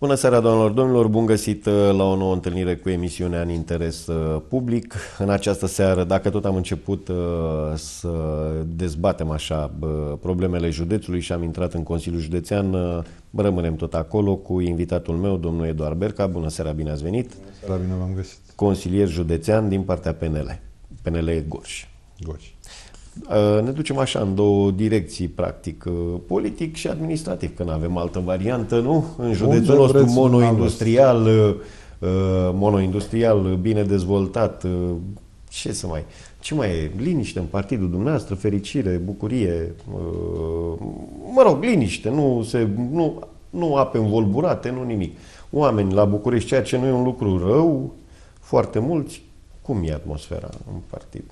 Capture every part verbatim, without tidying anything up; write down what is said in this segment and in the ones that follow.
Bună seara, doamnelor, domnilor, bun găsit la o nouă întâlnire cu emisiunea în interes public. În această seară, dacă tot am început să dezbatem așa problemele județului și am intrat în Consiliul Județean, rămânem tot acolo cu invitatul meu, domnul Eduard Berca. Bună seara, bine ați venit. Da, bine v-am găsit. Consilier județean din partea P N L, P N L Gorj. Gorj. Ne ducem așa în două direcții, practic, politic și administrativ, că nu avem altă variantă, nu? În județul nostru monoindustrial, monoindustrial, bine dezvoltat, ce să mai... Ce mai e? Liniște în partidul dumneavoastră, fericire, bucurie, mă rog, liniște, nu, se, nu, nu ape învolburate, nu nimic. Oameni la București, ceea ce nu e un lucru rău, foarte mulți. Cum e atmosfera în partid?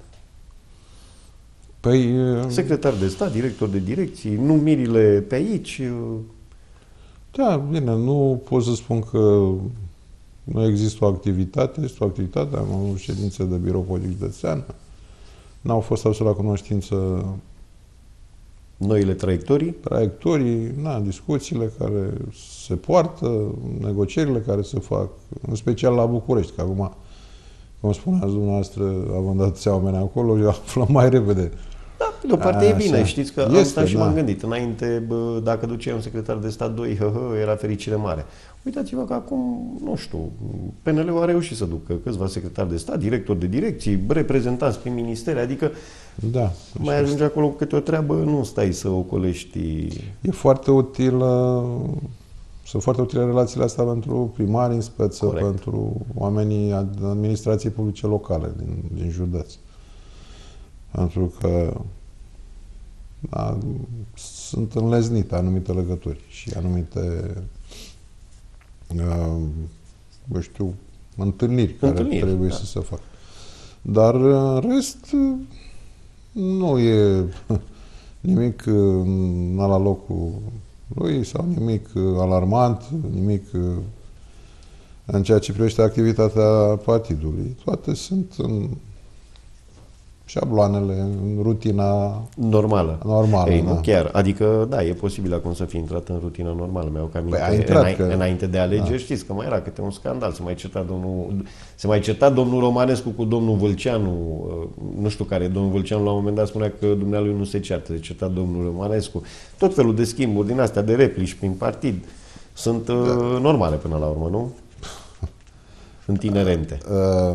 Păi, secretar de stat, director de direcții, numirile pe aici. Da, bine, nu pot să spun că nu există o activitate, este o activitate, am avut ședințe de birou politic județean, n-au fost absolut la cunoștință noile traiectorii? Traiectorii, na, discuțiile care se poartă, negocierile care se fac, în special la București, că acum, cum spuneați dumneavoastră, având atâția oameni acolo, eu aflăm mai repede. Da, de o parte e bine, știți că este, am stat și da. m-am gândit. Înainte, bă, dacă duceai un secretar de stat doi, hă, hă, era fericire mare. Uitați-vă că acum, nu știu, P N L-ul a reușit să ducă câțiva secretari de stat, directori de direcții, reprezentanți prin ministere, adică da, mai ajunge acolo cu câte o treabă, nu stai să ocolești. E foarte utilă, sunt foarte utile relațiile astea pentru primari în speță, corect, pentru oamenii administrației publice locale din, din județ. Pentru că da, sunt înleznite anumite legături și anumite uh, eu știu, întâlniri, întâlniri care trebuie da. să se facă. Dar în rest nu e nimic la locul lui sau nimic alarmant, nimic în ceea ce privește activitatea partidului. Toate sunt în șabloanele, în rutina normală. normală Ei, da. Nu chiar. Adică, da, e posibil acum să fie intrat în rutina normală. Mi-au cam păi aminte, înainte, că... înainte de alegeri, da. Știți că mai era câte un scandal. Se mai certa domnul, se mai certa domnul Romanescu cu domnul Vâlceanu. Nu știu care, domnul Vâlceanu la un moment dat spunea că dumnealui nu se ceartă. Se certa domnul Romanescu. Tot felul de schimburi din astea, de replici prin partid, sunt da. normale până la urmă, nu? Sunt inerente. Uh, uh,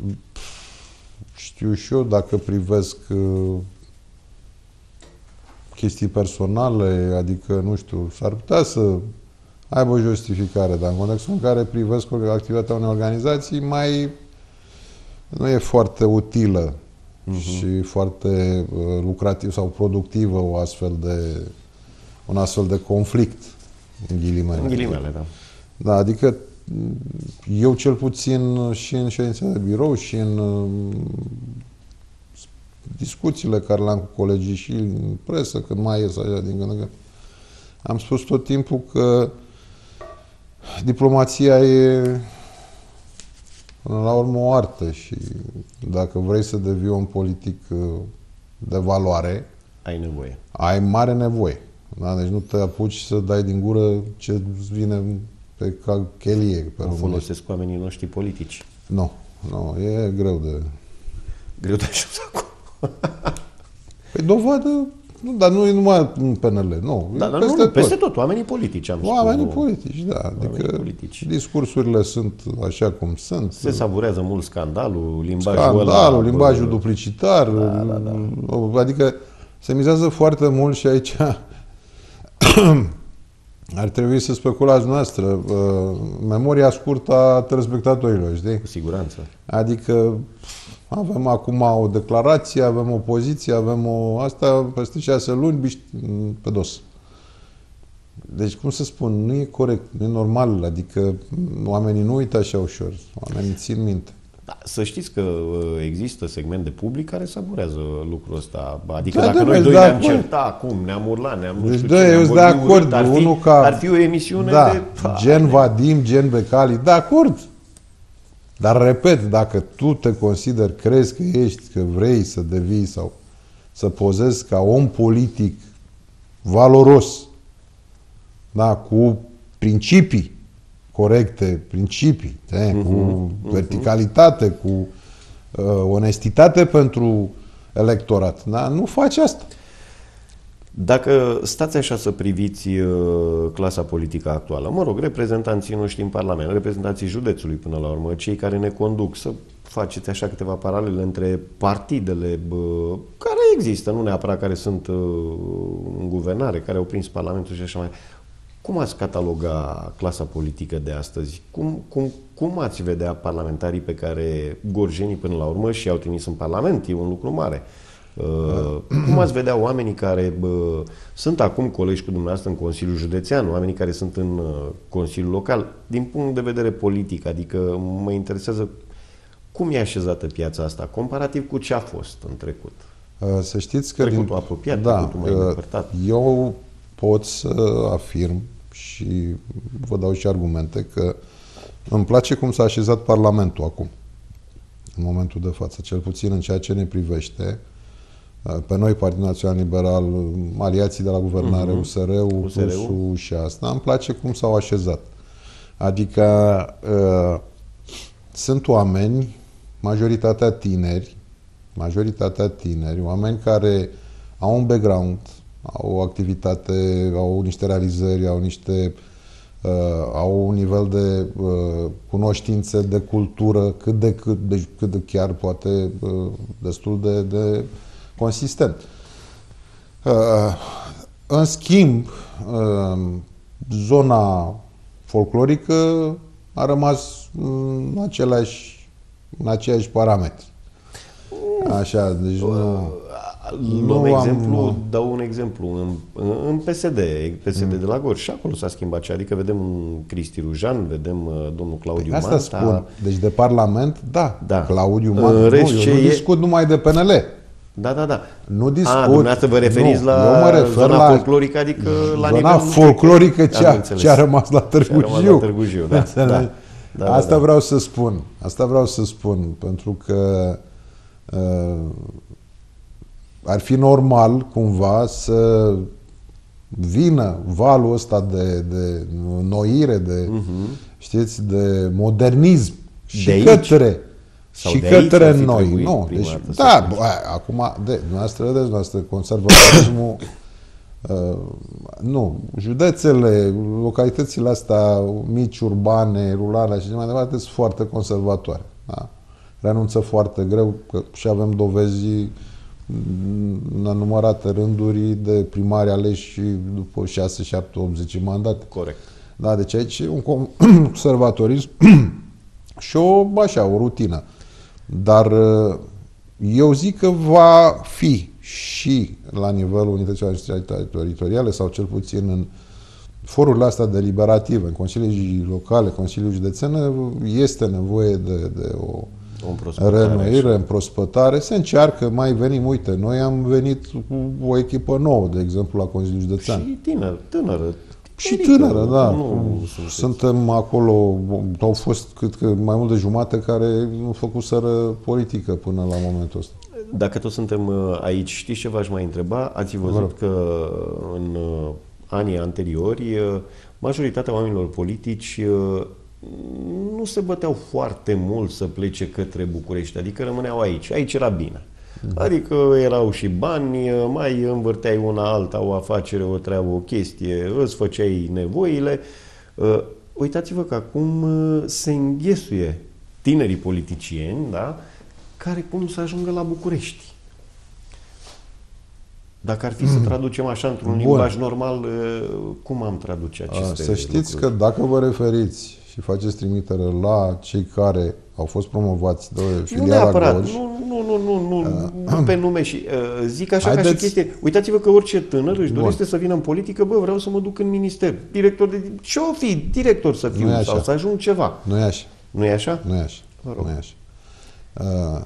Știu și eu, dacă privesc uh, chestii personale, adică, nu știu, s-ar putea să aibă o justificare, dar în contextul în care privesc activitatea unei organizații, mai nu e foarte utilă uh-huh. și foarte uh, lucrativ sau productivă o astfel de, un astfel de conflict, în ghilimele. În ghilimele, da. Da, adică eu cel puțin și în ședința de birou și în uh, discuțiile care le-am cu colegii și în presă, când mai ies așa din când în când, am spus tot timpul că diplomația e până la urmă o artă și dacă vrei să devii un politic uh, de valoare, ai nevoie. Ai mare nevoie. Da? Deci nu te apuci să dai din gură ce îți vine pe chelie. Pe o folosesc oamenii noștri politici. Nu, nu, e greu de... Greu de ajuns acum. Păi dovadă, nu, dar nu e numai în P N L, nu. Da, dar peste, nu, peste tot. tot, oamenii politici am spus. Oamenii politici, da. Adică politici. Discursurile sunt așa cum sunt. Se savurează mult scandalul, limbajul Scandalul, ăla, limbajul bă, duplicitar. Da, da, da. Adică se mizează foarte mult și aici ar trebui să speculați noastră. Uh, memoria scurtă a telespectatorilor, știi? Cu siguranță. Adică avem acum o declarație, avem o poziție, avem o... Asta peste șase luni pe dos. Deci, cum să spun, nu e corect, nu e normal. Adică oamenii nu uită așa ușor. Oamenii țin minte. Da, să știți că există segment de public care savurează lucrul ăsta. Adică da, dacă da, noi doi de ne-am acord. certat acum, ne-am urlat, ne-am nu deci știu da, ce, eu sunt de acord. Urât, ar, fi, ca, ar fi o emisiune da, de... gen Vadim, gen Becali, de acord. Dar, repet, dacă tu te consideri, crezi că ești, că vrei să devii sau să pozezi ca om politic valoros, da, cu principii, corecte, principii, te, uh-huh, cu uh-huh. verticalitate, cu uh, onestitate pentru electorat. Dar nu faci asta. Dacă stați așa să priviți uh, clasa politică actuală, mă rog, reprezentanții noștri în Parlament, reprezentanții județului până la urmă, cei care ne conduc, să faceți așa câteva paralele între partidele bă, care există, nu neapărat care sunt uh, în guvernare, care au prins Parlamentul și așa mai. Cum ați cataloga clasa politică de astăzi? Cum, cum, cum ați vedea parlamentarii pe care gorjenii până la urmă și au trimis în Parlament? E un lucru mare. Uh, cum ați vedea oamenii care bă, sunt acum colegi cu dumneavoastră în Consiliul Județean, oamenii care sunt în uh, Consiliul Local, din punct de vedere politic, adică mă interesează cum e așezată piața asta, comparativ cu ce a fost în trecut? Uh, să știți că... Trecutul din... apropiat, da, trecutul mai îndepărtat. Eu pot să afirm și vă dau și argumente că îmi place cum s-a așezat Parlamentul acum, în momentul de față, cel puțin în ceea ce ne privește. Pe noi, Partidul Național Liberal, aliații de la guvernare, uh-huh. U S R-ul, U S R-ul și asta, îmi place cum s-au așezat. Adică uh, sunt oameni, majoritatea tineri, majoritatea tineri, oameni care au un background, au o activitate, au niște realizări, au niște uh, au un nivel de uh, cunoștințe, de cultură, cât de cât, de, cât de chiar poate uh, destul de, de consistent. Uh, în schimb, uh, zona folclorică a rămas în aceleași, în aceiași parametri. Așa, deci nu... Luăm nu exemplu, am... dau un exemplu, în, în P S D, P S D mm. de la Gorj, și acolo s-a schimbat cea, adică vedem Cristi Rujan, vedem uh, domnul Claudiu Asta Manta. spun, deci de Parlament, da, da. Claudiu Manta, nu, eu nu e... discut numai de P N L. Da, da, da. Nu discut. A, dumneavoastră vă referiți nu, la zona la folclorică, adică la zona nivel... folclorică ce a, ce a rămas la Târgu Jiu. Târgu Jiu, da. da, da, da Asta da. vreau să spun. Asta vreau să spun, pentru că uh, ar fi normal cumva să vină valul ăsta de, de noire, de, uh-huh. știți, de modernism și de către sau și către noi. Nu, deci, da, bă, acum, de, dumneavoastră vedeți, dumneavoastră, conservatorismul, uh, nu, județele, localitățile astea mici, urbane, rurale și mai departe, sunt foarte conservatoare. Da? Renunță foarte greu, că și avem dovezi în numărate rânduri de primari aleși după șase, șapte, opt, zece mandate. Corect. Da, deci aici e un conservatorism și o, așa, o rutină. Dar eu zic că va fi și la nivelul unităților teritoriale sau cel puțin în forurile astea deliberative, în consiliile locale, consiliul județene, este nevoie de, de o renoire, împrospătare. Se încearcă, mai venim, uite, noi am venit cu o echipă nouă, de exemplu, la Consiliul Județean. Și tânăr, tânără. Și tânără, da. Nu, suntem acolo, au fost cât că mai mult de jumate care nu făcuseră politică până la momentul ăsta. Dacă tot suntem aici, știți ce v-aș mai întreba? Ați văzut că în anii anteriori majoritatea oamenilor politici nu se băteau foarte mult să plece către București, adică rămâneau aici. Aici era bine. Adică erau și bani, mai învârteai una alta, o afacere, o treabă, o chestie, îți făceai nevoile. Uitați-vă că acum se înghesuie tinerii politicieni, da? Care cum să ajungă la București. Dacă ar fi mm. să traducem așa într-un limbaj normal, cum am traduce aceste Să știți lucruri? că dacă vă referiți și faceți trimitere la cei care au fost promovați de filiala Gorj... Nu, nu, nu, nu, nu, uh, nu pe nume și uh, zic așa haideți... ca și chestie. Uitați-vă că orice tânăr își dorește Bun. să vină în politică, bă, vreau să mă duc în minister, director de... Ce-o fi? Director să fiu sau să ajung ceva. Nu e așa. Nu e așa? Nu e așa. Nu e așa. Uh,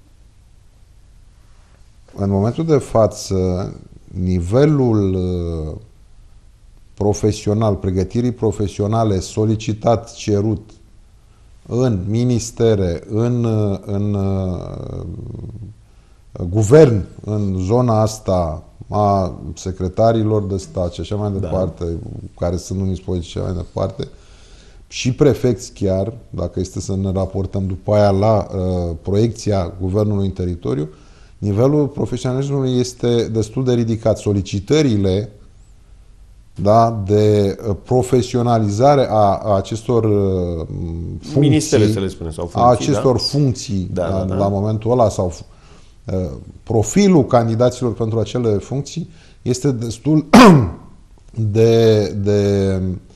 în momentul de față, nivelul uh, profesional, pregătirii profesionale solicitat, cerut în ministere, în, în uh, guvern, în zona asta a secretarilor de stat și așa mai departe, da. care sunt numiți politici și așa mai departe, și prefecți chiar, dacă este să ne raportăm după aia la uh, proiecția guvernului în teritoriu, nivelul profesionalismului este destul de ridicat. Solicitările, da, de profesionalizare a, a acestor uh, funcții, Ministere, să le spune, sau funcții, a acestor da? funcții da, da, da. la momentul ăla, sau uh, profilul candidaților pentru acele funcții este destul de, de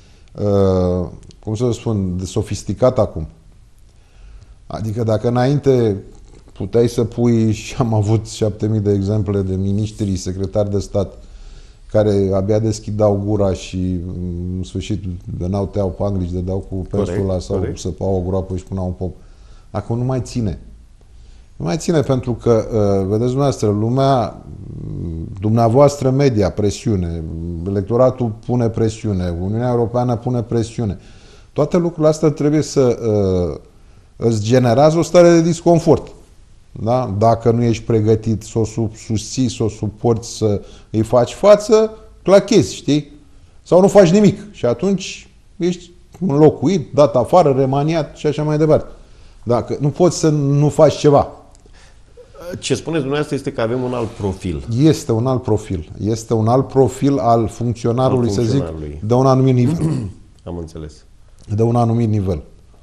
uh, cum să spun, de sofisticat acum. Adică dacă înainte puteai să pui, și am avut șapte mii de exemple de miniștri, secretari de stat, care abia deschidau gura și în sfârșit veneau, teau panglici, de dau cu pensula sau corect. Săpau o groapă și puneau un pom. Acum nu mai ține. Nu mai ține pentru că, vedeți dumneavoastră, lumea, dumneavoastră media, presiune, electoratul pune presiune, Uniunea Europeană pune presiune. Toate lucrurile astea trebuie să uh, îți generează o stare de disconfort. Da? Dacă nu ești pregătit să o susții, să o suporți, să îi faci față, clachezi, știi? Sau nu faci nimic. Și atunci ești înlocuit, dat afară, remaniat și așa mai departe. Dacă nu poți să nu faci ceva. Ce spuneți dumneavoastră este că avem un alt profil. Este un alt profil. Este un alt profil al funcționarului, al funcționarului. să zic, de un anumit nivel. Am înțeles. De un anumit nivel.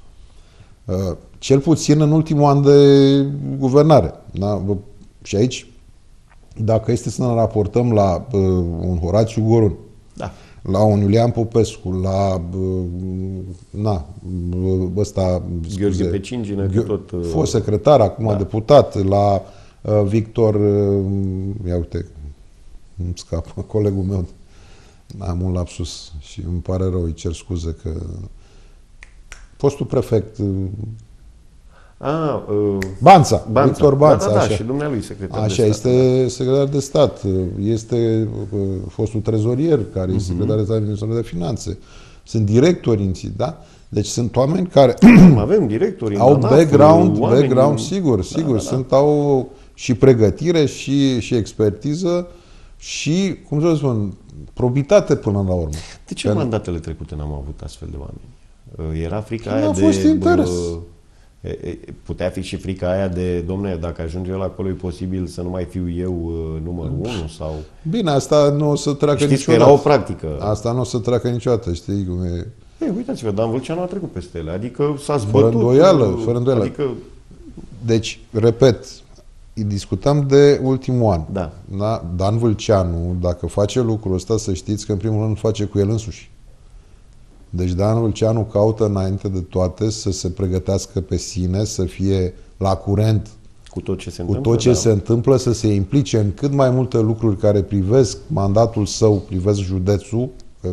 Cel puțin în ultimul an de guvernare. Da? Și aici, dacă este să ne raportăm la uh, un Horațiu Gorun, da. la un Iulian Popescu, la uh, na, ăsta, Gheorghe Pecingină, Ghe tot... Uh, fost secretar, acum da. deputat, la uh, Victor, uh, ia uite, îmi scapă, colegul meu, am un lapsus și îmi pare rău, îi cer scuze că fostul prefect uh, A, uh, Banța, Banța, Victor Banța. Da, da, da, așa. și dumnealui secretar așa, de stat. Așa, este secretar de stat. Este uh, fostul trezorier, care uh-huh. este secretar de stat în Ministerul de Finanțe. Sunt directori, da? Deci sunt oameni care avem directori au background, oameni... background, sigur, sigur. Da, da, da. Sunt, au și pregătire și, și expertiză și, cum să spun, probitate până la urmă. De ce în mandatele trecute n-am avut astfel de oameni? Era frica nu aia a de... fost interes. Putea fi și frica aia de, domne, dacă ajung eu la acolo, e posibil să nu mai fiu eu numărul unu sau... Bine, asta nu o să treacă Știți niciodată. că era o practică. Asta nu o să treacă niciodată, știi cum e... Ei, uitați-vă, Dan Vâlceanu a trecut peste ele, adică s-a zbătut. Fără îndoială, fără îndoială. Adică... Deci, repet, discutăm de ultimul an. Da. Da? Dan Vâlceanu, dacă face lucrul ăsta, să știți că în primul rând face cu el însuși. Deci Dan Vâlceanu caută înainte de toate să se pregătească pe sine, să fie la curent cu tot ce se cu întâmplă, tot ce da. se întâmplă, să se implice în cât mai multe lucruri care privesc mandatul său, privesc județul. Că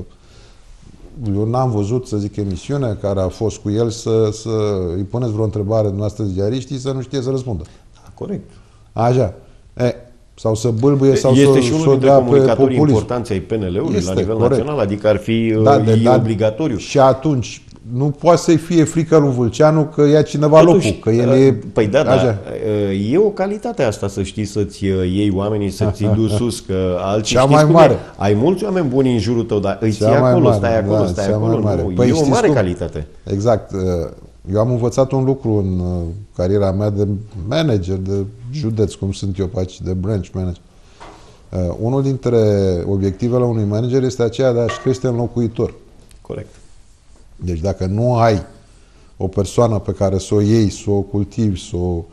eu n-am văzut, să zic, emisiune care a fost cu el să, să îi puneți vreo întrebare dumneavoastră ziariștii să nu știe să răspundă. Da, corect. Așa. E, sau să bâlbâie sau este să și unul să dintre dea comunicatorii pe importanței P N L-ului la nivel corect. național, adică ar fi da, de, e da, obligatoriu. Și atunci nu poate să-i fie frică lui Vâlceanu că ia cineva Totuși, locul, că el e... Păi da, da, e o calitate asta să știi să-ți iei oamenii, să-ți duci sus, că alții cea știți mai cum mare. E. Ai mulți oameni buni în jurul tău, dar îi ții Cea acolo, mare, stai acolo, da, stai acolo. Mare. Nu, Păi e o mare cum? calitate. Exact. Eu am învățat un lucru în cariera mea de manager, de județ, cum sunt eu pe aici, de branch manager. Uh, unul dintre obiectivele unui manager este aceea de a-și crește înlocuitor. Corect. Deci dacă nu ai o persoană pe care să o iei, să o cultivi, să o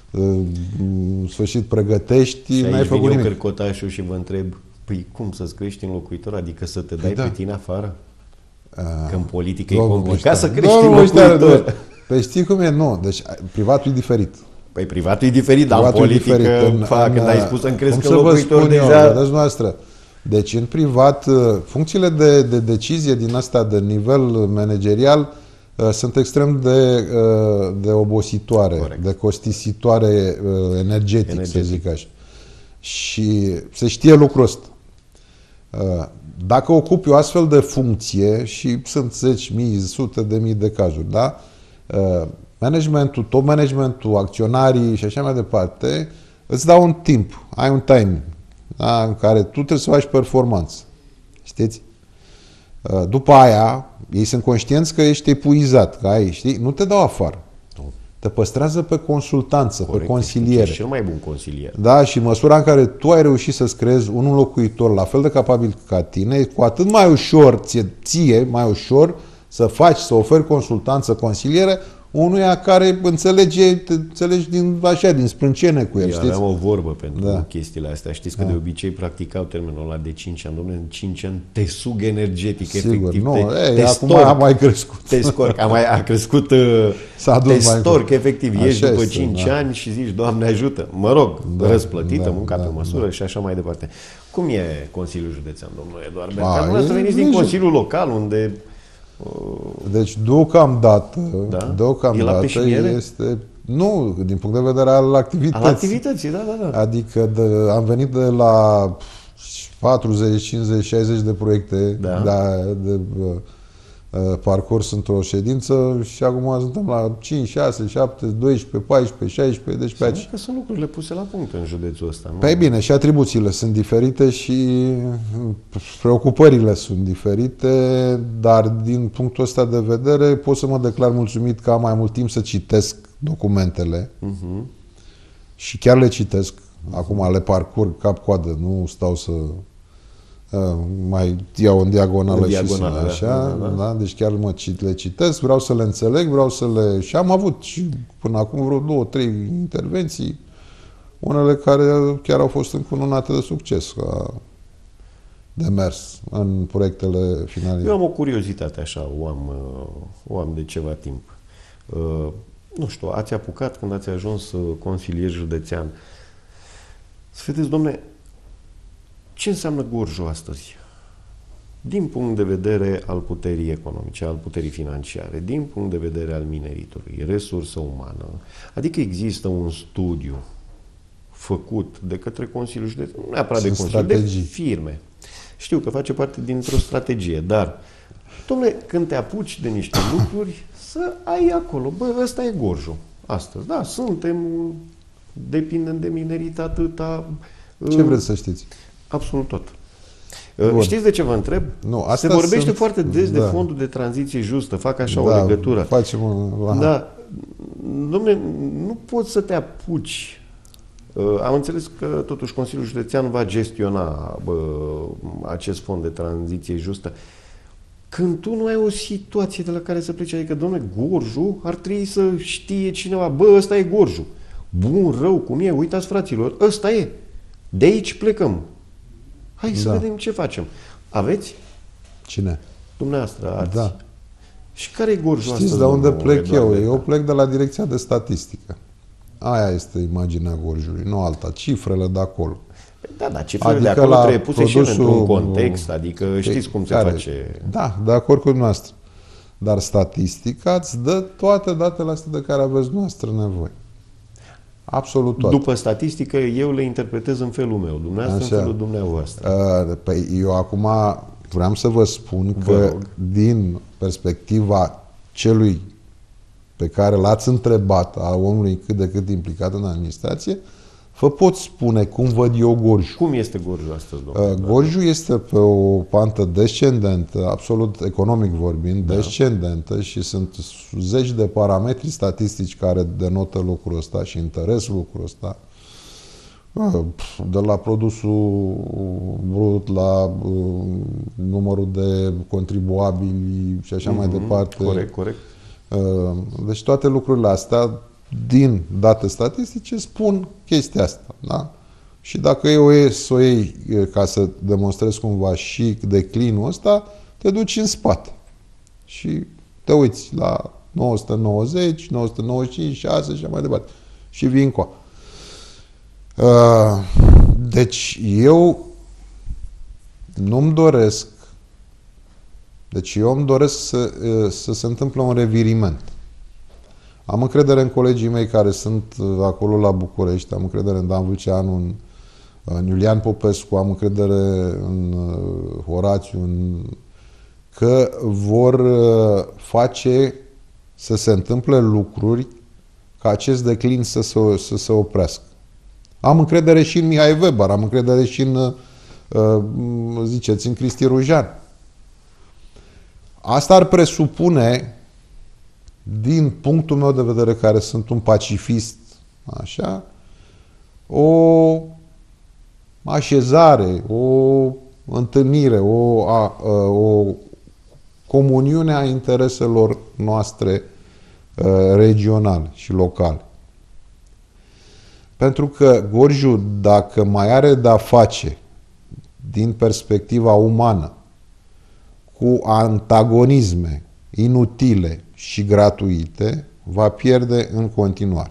în sfârșit pregătești, n-ai făcut nimic. Și cărcotașul și vă întreb, păi cum să-ți crești înlocuitor? Adică să te dai da. pe tine afară? Uh, Că în politică e complicat să crești Domnul înlocuitor. Păi știi cum e? Nu. Deci privatul e diferit. Păi privatul e diferit, dar în politică, în, fa, în, când ai spus să-mi crezi că locuitor locuitor deja... Vedeți noastră. Deci în privat, funcțiile de, de decizie din asta de nivel managerial uh, sunt extrem de, uh, de obositoare, Corect. de costisitoare uh, energetic, energetic, să zic așa. Și se știe lucrul ăsta. Uh, dacă ocupi o astfel de funcție, și sunt zeci mii, sute de mii de cazuri, da? Uh, managementul, top managementul, acționarii și așa mai departe, îți dau un timp, ai un timing, da? În care tu trebuie să faci performanță. Știți? După aia, Ei sunt conștienți că ești epuizat, că ai, știi? Nu te dau afară. Te păstrează pe consultanță, corect, pe consiliere. Ești cel mai bun consilier. Da, și în măsura în care tu ai reușit să-ți creezi un locuitor la fel de capabil ca tine, cu atât mai ușor, ție, ție mai ușor să faci, să oferi consultanță, consiliere unuia care înțelege, te înțelegi din, așa, din sprâncene cu el, Eu știți? aveam o vorbă pentru Da. chestiile astea. Știți că Da. de obicei practicau termenul ăla de cinci ani. Dom'le, în cinci ani te sug energetic, Sigur, efectiv. nu, te, ei, te acum storc, a mai crescut. te scorc. A, mai, a crescut, uh, S-a dus te mai storc, mult. efectiv. Așa Ești după este, cinci da. ani și zici, Doamne ajută. Mă rog, Da, răsplătită, da, munca da, pe măsură da. și așa mai departe. Cum e Consiliul Județean, domnule Eduard A, Bercan? Dumneavoastră e veniți din grijă. Consiliul Local, unde... Deci, deocamdată, Da? E deocamdată lapte și miere? este... Nu, din punct de vedere al activității. Al activității, da, da, da. Adică de, am venit de la patruzeci, cincizeci, șaizeci de proiecte Da. de, de, de parcurs într-o ședință și acum suntem la cinci, șase, șapte, doisprezece, paisprezece, șaisprezece, deci pe aici. Că sunt lucrurile puse la punct în județul ăsta. Nu? Păi bine, și atribuțiile sunt diferite și preocupările sunt diferite, dar din punctul ăsta de vedere pot să mă declar mulțumit că am mai mult timp să citesc documentele Uh-huh. și chiar le citesc. Acum le parcurg cap-coadă, nu stau să uh, mai iau în diagonală, În diagonală, și să, da, așa, da, da. da? Deci chiar mă cit, le citesc, vreau să le înțeleg, vreau să le... Și am avut și până acum vreo două, trei intervenții, unele care chiar au fost încununate de succes ca de mers în proiectele finale. Eu am o curiozitate așa, o am, uh, o am de ceva timp. Uh, Nu știu, ați apucat când ați ajuns uh, consilier județean. Să vedeți, domne, ce înseamnă Gorjul astăzi? Din punct de vedere al puterii economice, al puterii financiare, din punct de vedere al mineritului, resursă umană. Adică există un studiu făcut de către Consiliul Județean, nu neapărat de Sunt Consiliu, de strategii. firme. Știu că face parte dintr-o strategie, dar, dom'le, când te apuci de niște lucruri, să ai acolo, bă, ăsta e Gorjul astăzi. Da, suntem, depindem de minerit atâta... Ce vreți să știți? Absolut tot. Bun. Știți de ce vă întreb? Nu, Se asta vorbește sunt- foarte des da. de fondul de tranziție justă, fac așa Da, o legătură. Facem o... aha. Da, dom'le, nu poți să te apuci. Uh, Am înțeles că totuși Consiliul Județean va gestiona bă, acest fond de tranziție justă. Când tu nu ai o situație de la care să pleci, adică, dom'le, Gorjul ar trebui să știe cineva, bă, ăsta e Gorjul. Bun, rău, cum e, uitați, fraților, ăsta e. De aici plecăm. Hai să Da. vedem ce facem. Aveți? Cine? Dumneavoastră ați. Da. Și care e Gorjul Știți astăzi, de unde domnul plec Eduard eu? Bercan? Eu plec de la Direcția de Statistică. Aia este imaginea Gorjului, nu alta. Cifrele de acolo. Da, da, cifrele Adică de acolo la trebuie puse și ele produsul- într-un context, adică știți cum se care- face. Da, de acord cu dumneavoastră. Dar statistica îți dă toate datele astea de care aveți dumneavoastră nevoie. Absolut toate. După statistică, eu le interpretez în felul meu, dumneavoastră Așa. în felul dumneavoastră. Uh, Păi eu acum vreau să vă spun Vă că rog. din perspectiva celui pe care l-ați întrebat, a omului cât de cât implicat în administrație, vă pot spune cum văd eu Gorjul. Cum este Gorjul astăzi, domnule? Uh, Gorjul este pe o pantă descendentă, absolut economic vorbind, Da. descendentă și sunt zeci de parametri statistici care denotă lucrul ăsta și interesul lucrul ăsta. Uh, De la produsul brut, la uh, numărul de contribuabili și așa mai Mhm, departe. Corect, corect. Uh, Deci toate lucrurile astea, din date statistice, spun chestia asta. Da? Și dacă eu e să o iei e, ca să demonstrez cumva și declinul ăsta, te duci în spate. Și te uiți la nouă sute nouăzeci, nouă sute nouăzeci și cinci, șase și așa mai departe. Și vii încoa. Uh, Deci eu nu-mi doresc deci eu îmi doresc să, să se întâmple un reviriment. Am încredere în colegii mei care sunt acolo la București, am încredere în Dan Vâlceanu, în, în Iulian Popescu, am încredere în Horațiu, în, că vor face să se întâmple lucruri ca acest declin să se, să se oprească. Am încredere și în Mihai Weber, am încredere și în, ziceți, în Cristi Rujan. asta ar presupune, din punctul meu de vedere, care sunt un pacifist, așa, o așezare, o întâlnire, o, a, a, o comuniune a intereselor noastre a, regionale și locale. Pentru că Gorjul, dacă mai are de-a face din perspectiva umană cu antagonisme inutile și gratuite, va pierde în continuare.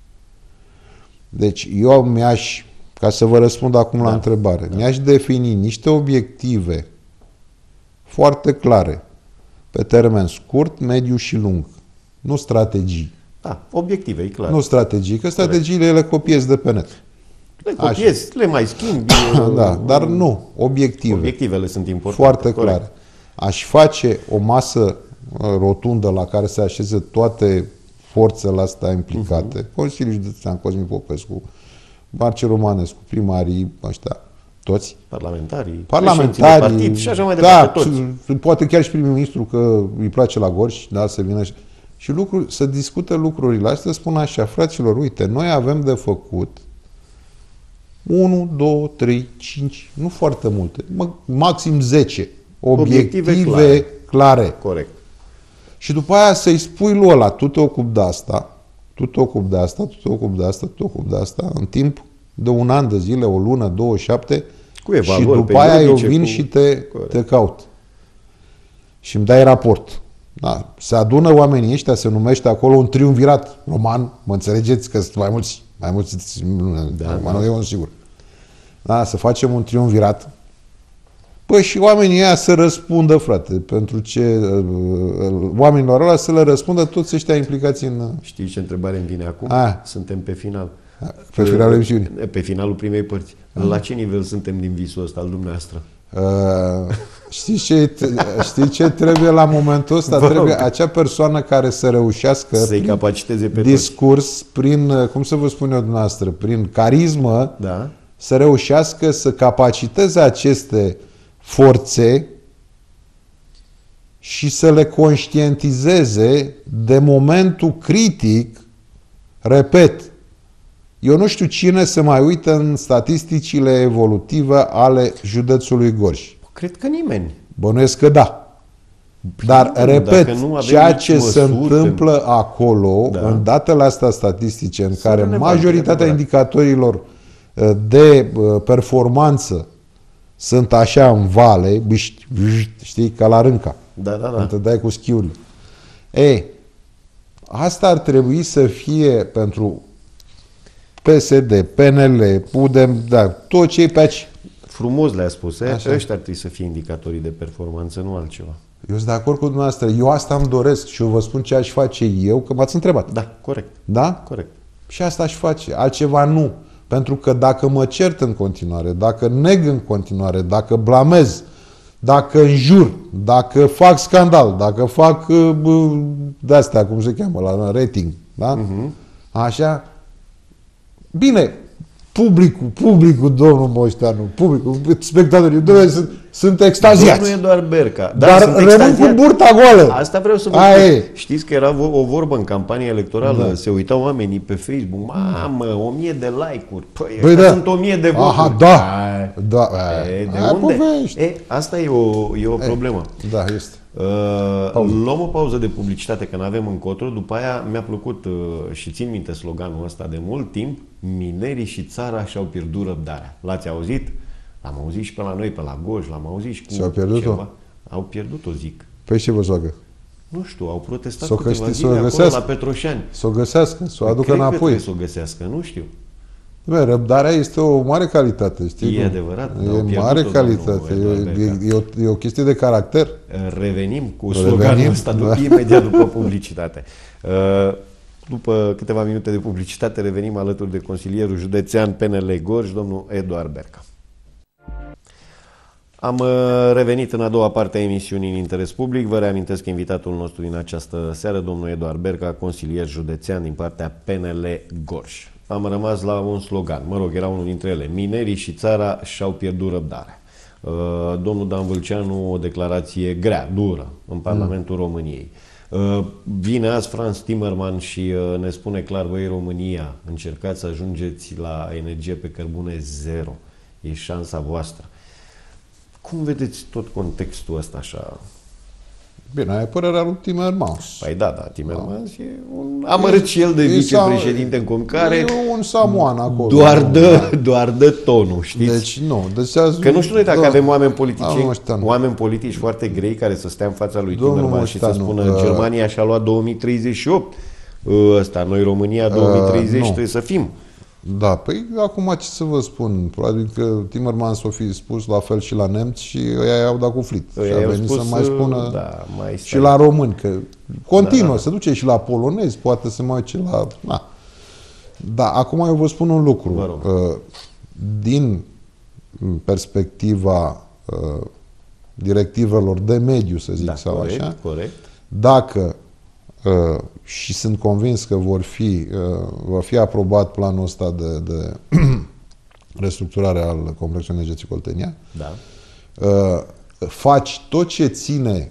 Deci eu mi-aș, ca să vă răspund acum da. la întrebare, da. mi-aș defini niște obiective foarte clare pe termen scurt, mediu și lung. Nu strategii. Da, obiective, e clar. Nu strategii, că strategiile le copiez de pe net. Le copiez, le mai schimbi. Da, dar nu, obiective. Obiectivele sunt importante. Foarte corect. Clare. Aș face o masă rotundă la care se așeze toate forțele astea implicate. Uh-huh. Consiliul Județean Cosmin Popescu, Marcel Romanescu, primarii ăștia, toți. Parlamentarii. Parlamentarii. Partid, și așa mai departe, da, toți. Poate chiar și primul ministru, că îi place la Gorj, da, să vină și... Și lucruri, să discute lucrurile astea, să spun așa, fraților, uite, noi avem de făcut unu, doi, trei, cinci, nu foarte multe, maxim zece obiective, obiective clare. clare. Corect. Și după aia să-i spui lui ăla, tu te ocupi de asta, tu te ocupi de asta, tu te ocupi de asta, tu te ocupi de asta, în timp de un an de zile, o lună, două, șapte, cu și după aia eu vin cu... și te, te caut. Și îmi dai raport. Da. Se adună oamenii ăștia, se numește acolo un triumvirat roman, mă înțelegeți că sunt mai mulți, mai mulți, da, mai da. eu sigur. Da, să facem un triumvirat. Păi și oamenii ăia să răspundă, frate, pentru ce oamenilor ăla să le răspundă toți ăștia implicați în... Știi ce întrebare îmi vine acum? A. Suntem pe final. Pe finalul emisiunii. Pe finalul primei părți. A. La ce nivel suntem din visul ăsta al dumneavoastră? Uh, știi, ce, știi ce trebuie la momentul ăsta? Vă trebuie rog. Acea persoană care să reușească să-i capaciteze pe discurs, toți. Prin, cum să vă spun eu dumneavoastră, prin carismă, da. să reușească să capaciteze aceste forțe și să le conștientizeze de momentul critic. Repet, eu nu știu cine se mai uită în statisticile evolutive ale județului Gorj. Cred că nimeni. Bănuiesc că da. Dar, nu, repet, ceea ce se întâmplă în... acolo, da. în datele astea statistice, în care majoritatea indicatorilor de performanță sunt așa în vale, biști, știi, ca la Rânca. Da, da, da. Când te dai cu schiurile. Ei, asta ar trebui să fie pentru P S D, P N L, U D M, da, tot ce e pe aici. Frumos le-a spus, eh? Ăștia ar trebui să fie indicatorii de performanță, nu altceva. Eu sunt de acord cu dumneavoastră. Eu asta îmi doresc și eu vă spun ce aș face eu, că m-ați întrebat. Da, corect. Da? Corect. Și asta aș face. Altceva nu. Pentru că dacă mă cert în continuare, dacă neg în continuare, dacă blamez, dacă înjur, dacă fac scandal, dacă fac de-astea, cum se cheamă, la rating, da? Uh-huh. Așa... Bine, publicul, publicul, domnul Moșteanu, publicul, spectatorii, domnule, sunt, sunt extaziați. Nu e doar Berca. Dar, dar rămân cu burta goală. Asta vreau să vă spun. Știți că era o vorbă în campanie electorală, da. Se uitau oamenii pe Facebook, mamă, o mie de like-uri. Păi, păi da. Sunt o mie de voturi. Aha, da. da. E, de Aia unde? E, asta e o, e o problemă. Da, este. Uh, luăm o pauză de publicitate, că n-avem încotro. După aia mi-a plăcut uh, și țin minte sloganul ăsta de mult timp: minerii și țara și-au pierdut răbdarea. L-ați auzit? L-am auzit și pe la noi, pe la Gorj, l-am auzit și cu și-au pierdut-o? ceva. Au pierdut-o, zic. Păi ce vă joacă? Nu știu, au protestat s-o câteva găsti, zile acolo la Petroșani. Să o găsească, să o aducă Cred înapoi. Cred că să o găsească, nu știu. Bă, răbdarea este o mare calitate, știi? E adevărat. E mare calitate. E, e, e, o, e o chestie de caracter. Revenim cu sloganul ăsta după, da. Imediat după publicitate. După câteva minute de publicitate revenim alături de consilierul județean P N L Gorj, domnul Eduard Berca. Am revenit în a doua parte a emisiunii în interes public. Vă reamintesc că invitatul nostru din această seară, domnul Eduard Berca, consilier județean din partea P N L Gorj. Am rămas la un slogan, mă rog, era unul dintre ele: minerii și țara și-au pierdut răbdarea. Domnul Dan Vâlceanu o declarație grea, dură, în Parlamentul mm. României. Vine azi Frans Timmermans și ne spune clar, băi, România, încercați să ajungeți la energie pe cărbune zero. E șansa voastră. Cum vedeți tot contextul ăsta așa? Bine, aia e părerea lui Timmermans. Păi da, da, Timmermans e un amărât și el de vicepreședinte în com care e un samoan acolo. Doar dă, doar dă tonul, știți? Deci nu. Deci că nu știu noi dacă da, avem oameni politici, oameni politici foarte grei care să stea în fața lui Domnul Timmermans și să spună uh, Germania și-a luat două mii treizeci și opt. Ăsta, noi România două mii treizeci uh, trebuie să fim. Da, păi acum ce să vă spun? Probabil că Timmermans o fi spus la fel și la nemți și ăia i-au dat cu flit. Și a venit spus, să mai spună da, mai și la români, că continuă, da, se duce și la polonezi, poate să mai duce la... Na. Da, acum eu vă spun un lucru. Din perspectiva directivelor de mediu, să zic, da, sau corect, așa, corect. Dacă Uh, și sunt convins că vor fi, uh, va fi aprobat planul ăsta de, de restructurare al complexului energetic Oltenia, da. uh, faci tot ce ține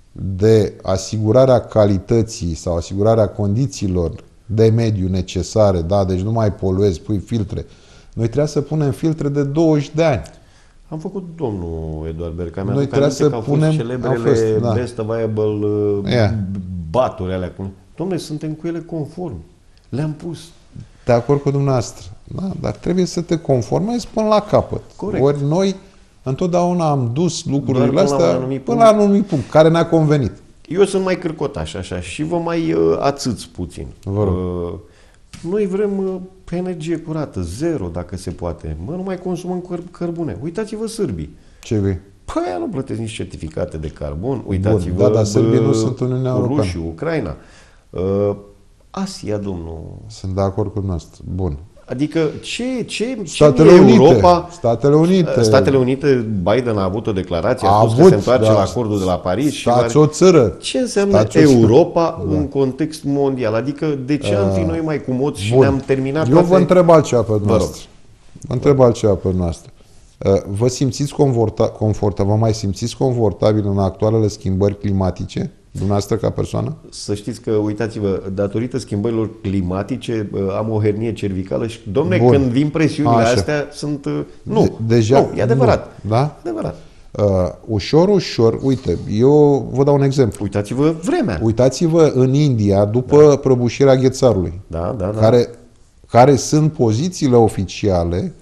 de asigurarea calității sau asigurarea condițiilor de mediu necesare, da? Deci nu mai poluezi, pui filtre. Noi trebuie să punem filtre de douăzeci de ani. Am făcut domnul Eduard Berca. Noi trebuie să că punem... Au fost celebrele au fost, da. Best Available yeah. baturi alea. Dom'le, suntem cu ele conform. Le-am pus. De acord cu dumneavoastră. Da? Dar trebuie să te conformezi până la capăt. Corect. Ori noi întotdeauna am dus lucrurile până astea la până punct. la un anumit punct, care ne-a convenit. Eu sunt mai cârcotaș așa și vă mai uh, ațâț puțin. Vă rog. Uh, noi vrem uh, energie curată, zero dacă se poate. Mă, nu mai consumăm căr- cărbune. Uitați-vă sârbii. Ce vrei? Păi aia nu plătesc nici certificate de carbon. Uitați-vă. Bun, da, dar sârbii nu sunt în Uniunea Europeană. Rușii, Ucraina. Uh, Asia, domnul. Sunt de acord cu noastră. Bun. Adică ce, ce, Statele ce Unite, Europa... Statele Unite. Statele Unite, Biden a avut o declarație, a, a spus avut, că se întoarce da, la acordul de la Paris. Stați și o țără. Ce înseamnă stați Europa da. în context mondial? Adică de ce am fi noi mai cumoți și Bun. ne-am terminat Eu toate... vă întreb altceva pe noastră. Vă întreb altceva pe noastră. Vă simțiți confortabil, vă mai simțiți confortabil în actualele schimbări climatice? Dumneavoastră ca persoană? Să știți că, uitați-vă, datorită schimbărilor climatice am o hernie cervicală și, domne, Bun. când vin presiunile Așa. astea, sunt... Nu, De, deja, nu, e adevărat. Nu. Da? Adevărat. Uh, ușor, ușor, uite, eu vă dau un exemplu. Uitați-vă vremea. Uitați-vă în India, după da. prăbușirea ghețarului, da, da, da. Care, care sunt pozițiile oficiale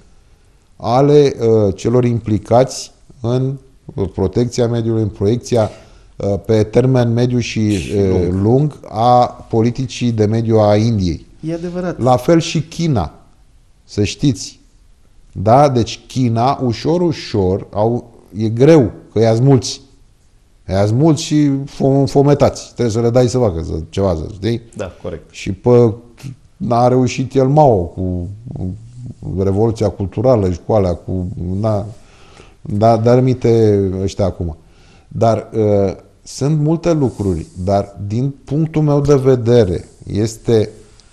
ale uh, celor implicați în protecția mediului, în proiecția pe termen mediu și, și lung. lung a politicii de mediu a Indiei. E adevărat. La fel și China, să știți. Da? Deci China, ușor, ușor, au, e greu, că i-ați mulți. I-ați mulți și fometați. Trebuie să le dai să facă ceva, să știi? Da, corect. Și pe, n-a reușit el Mao cu Revoluția Culturală și cu alea, cu... Na, da, dar mite ăștia acum. Dar uh, sunt multe lucruri, dar din punctul meu de vedere este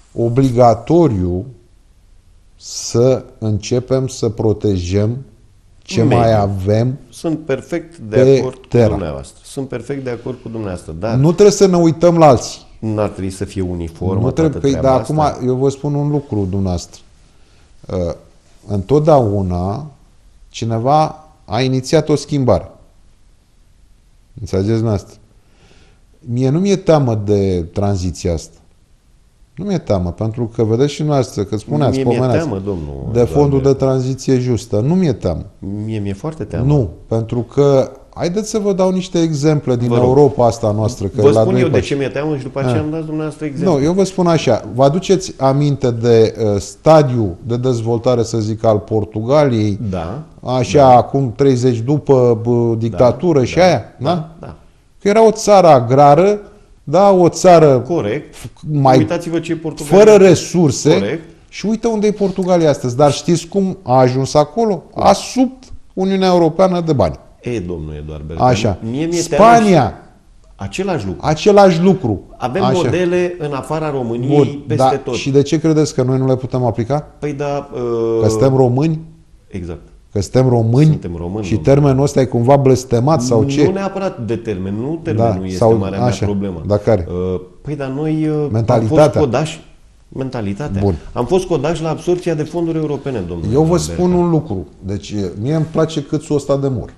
obligatoriu să începem să protejăm ce Mediu. mai avem. Sunt perfect de acord cu dumneavoastră. Sunt perfect de acord cu dumneavoastră, dar nu trebuie să ne uităm la alții. Nu ar trebui să fie uniformă nu trebuie, toată treaba dar asta. Acum eu vă spun un lucru dumneavoastră. Uh, întotdeauna cineva a inițiat o schimbare. Înțelegeți dumneavoastră? Mie nu mi-e teamă de tranziția asta. Nu mi-e teamă, pentru că vedeți și noastră, că spuneați, mie mi-e teamă, domnul, de fondul de tranziție justă. Nu mi-e teamă. Mie mi-e foarte teamă. Nu, pentru că haideți să vă dau niște exemple din Europa asta noastră. Că vă la spun eu de ce mi-e teamă și după aceea îmi dați dumneavoastră exemple. Nu, eu vă spun așa. Vă aduceți aminte de uh, stadiu de dezvoltare, să zic, al Portugaliei? Da. Așa, da. acum treizeci după uh, dictatură da, și da, aia? Da, da. da. Că era o țară agrară, da, o țară corect. Mai uitați-vă ce e Portugalia. Fără resurse. Corect. Și uite unde e Portugalia astăzi. Dar știți cum a ajuns acolo? A sub Uniunea Europeană de bani. E, domnul Eduard Berca. Așa. Mie mi-e Spania. Același lucru. Același lucru. Avem Așa. modele în afara României. Bun, peste da, tot. Și de ce credeți că noi nu le putem aplica? Păi da... Uh... Că suntem români? Exact. Că suntem români, Suntem români și nu? termenul ăsta e cumva blestemat sau ce? Nu neapărat de termen, nu termenul Da, este sau- marea așa, mea problemă. dar care? Uh, Păi, dar noi uh, am Mentalitatea. fost codași, mentalitatea. Bun. Am fost codași la absorpția de fonduri europene, domnule. Eu vă Albert. spun un lucru. Deci, mie îmi place câțul ăsta de mur.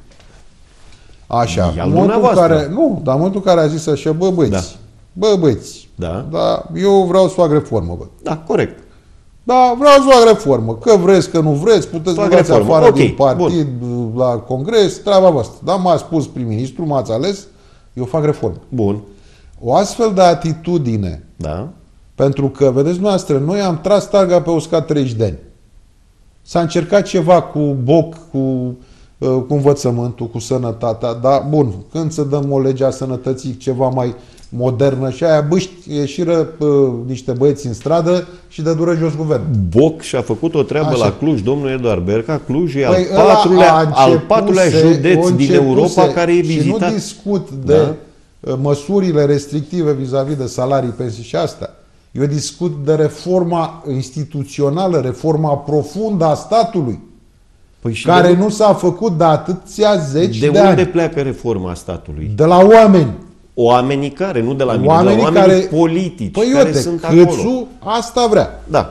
Așa. E al în momentul în dumneavoastră. care, nu, dar în momentul în care a zis așa, bă, băieți, Da. bă, băieți, Da. da, eu vreau să fac reformă, bă. Da, corect. Da, vreau să fac reformă. Că vreți, că nu vreți, puteți să Fac dați reformă. afară Ok, din partid, la congres, treaba voastră. Da, m-a spus prim-ministru, m-ați ales, eu fac reformă. Bun. O astfel de atitudine, Da. pentru că, vedeți noastră, noi am tras targa pe uscat treizeci de ani. S-a încercat ceva cu boc, cu, uh, cu învățământul, cu sănătatea, dar bun, când să dăm o lege a sănătății ceva mai modernă și aia, băști, ieșiră uh, niște băieți în stradă și de dură jos guvernul. Boc și-a făcut o treabă Așa. la Cluj, domnul Eduard Berca. Cluj e Păi al, ăla patrulea, a al patrulea începuse- județ a din începuse Europa care e vizitat. Și nu discut de da? măsurile restrictive vis-a-vis de salarii, pensii și astea. Eu discut de reforma instituțională, reforma profundă a statului, Păi și care de, nu s-a făcut de atâția zeci de de, unde ani. pleacă reforma statului? De la oameni. Oamenii care, nu de la mine, Oamenii de la oamenii care- politici Păi care uite, sunt acolo. Câțu asta vrea. Da.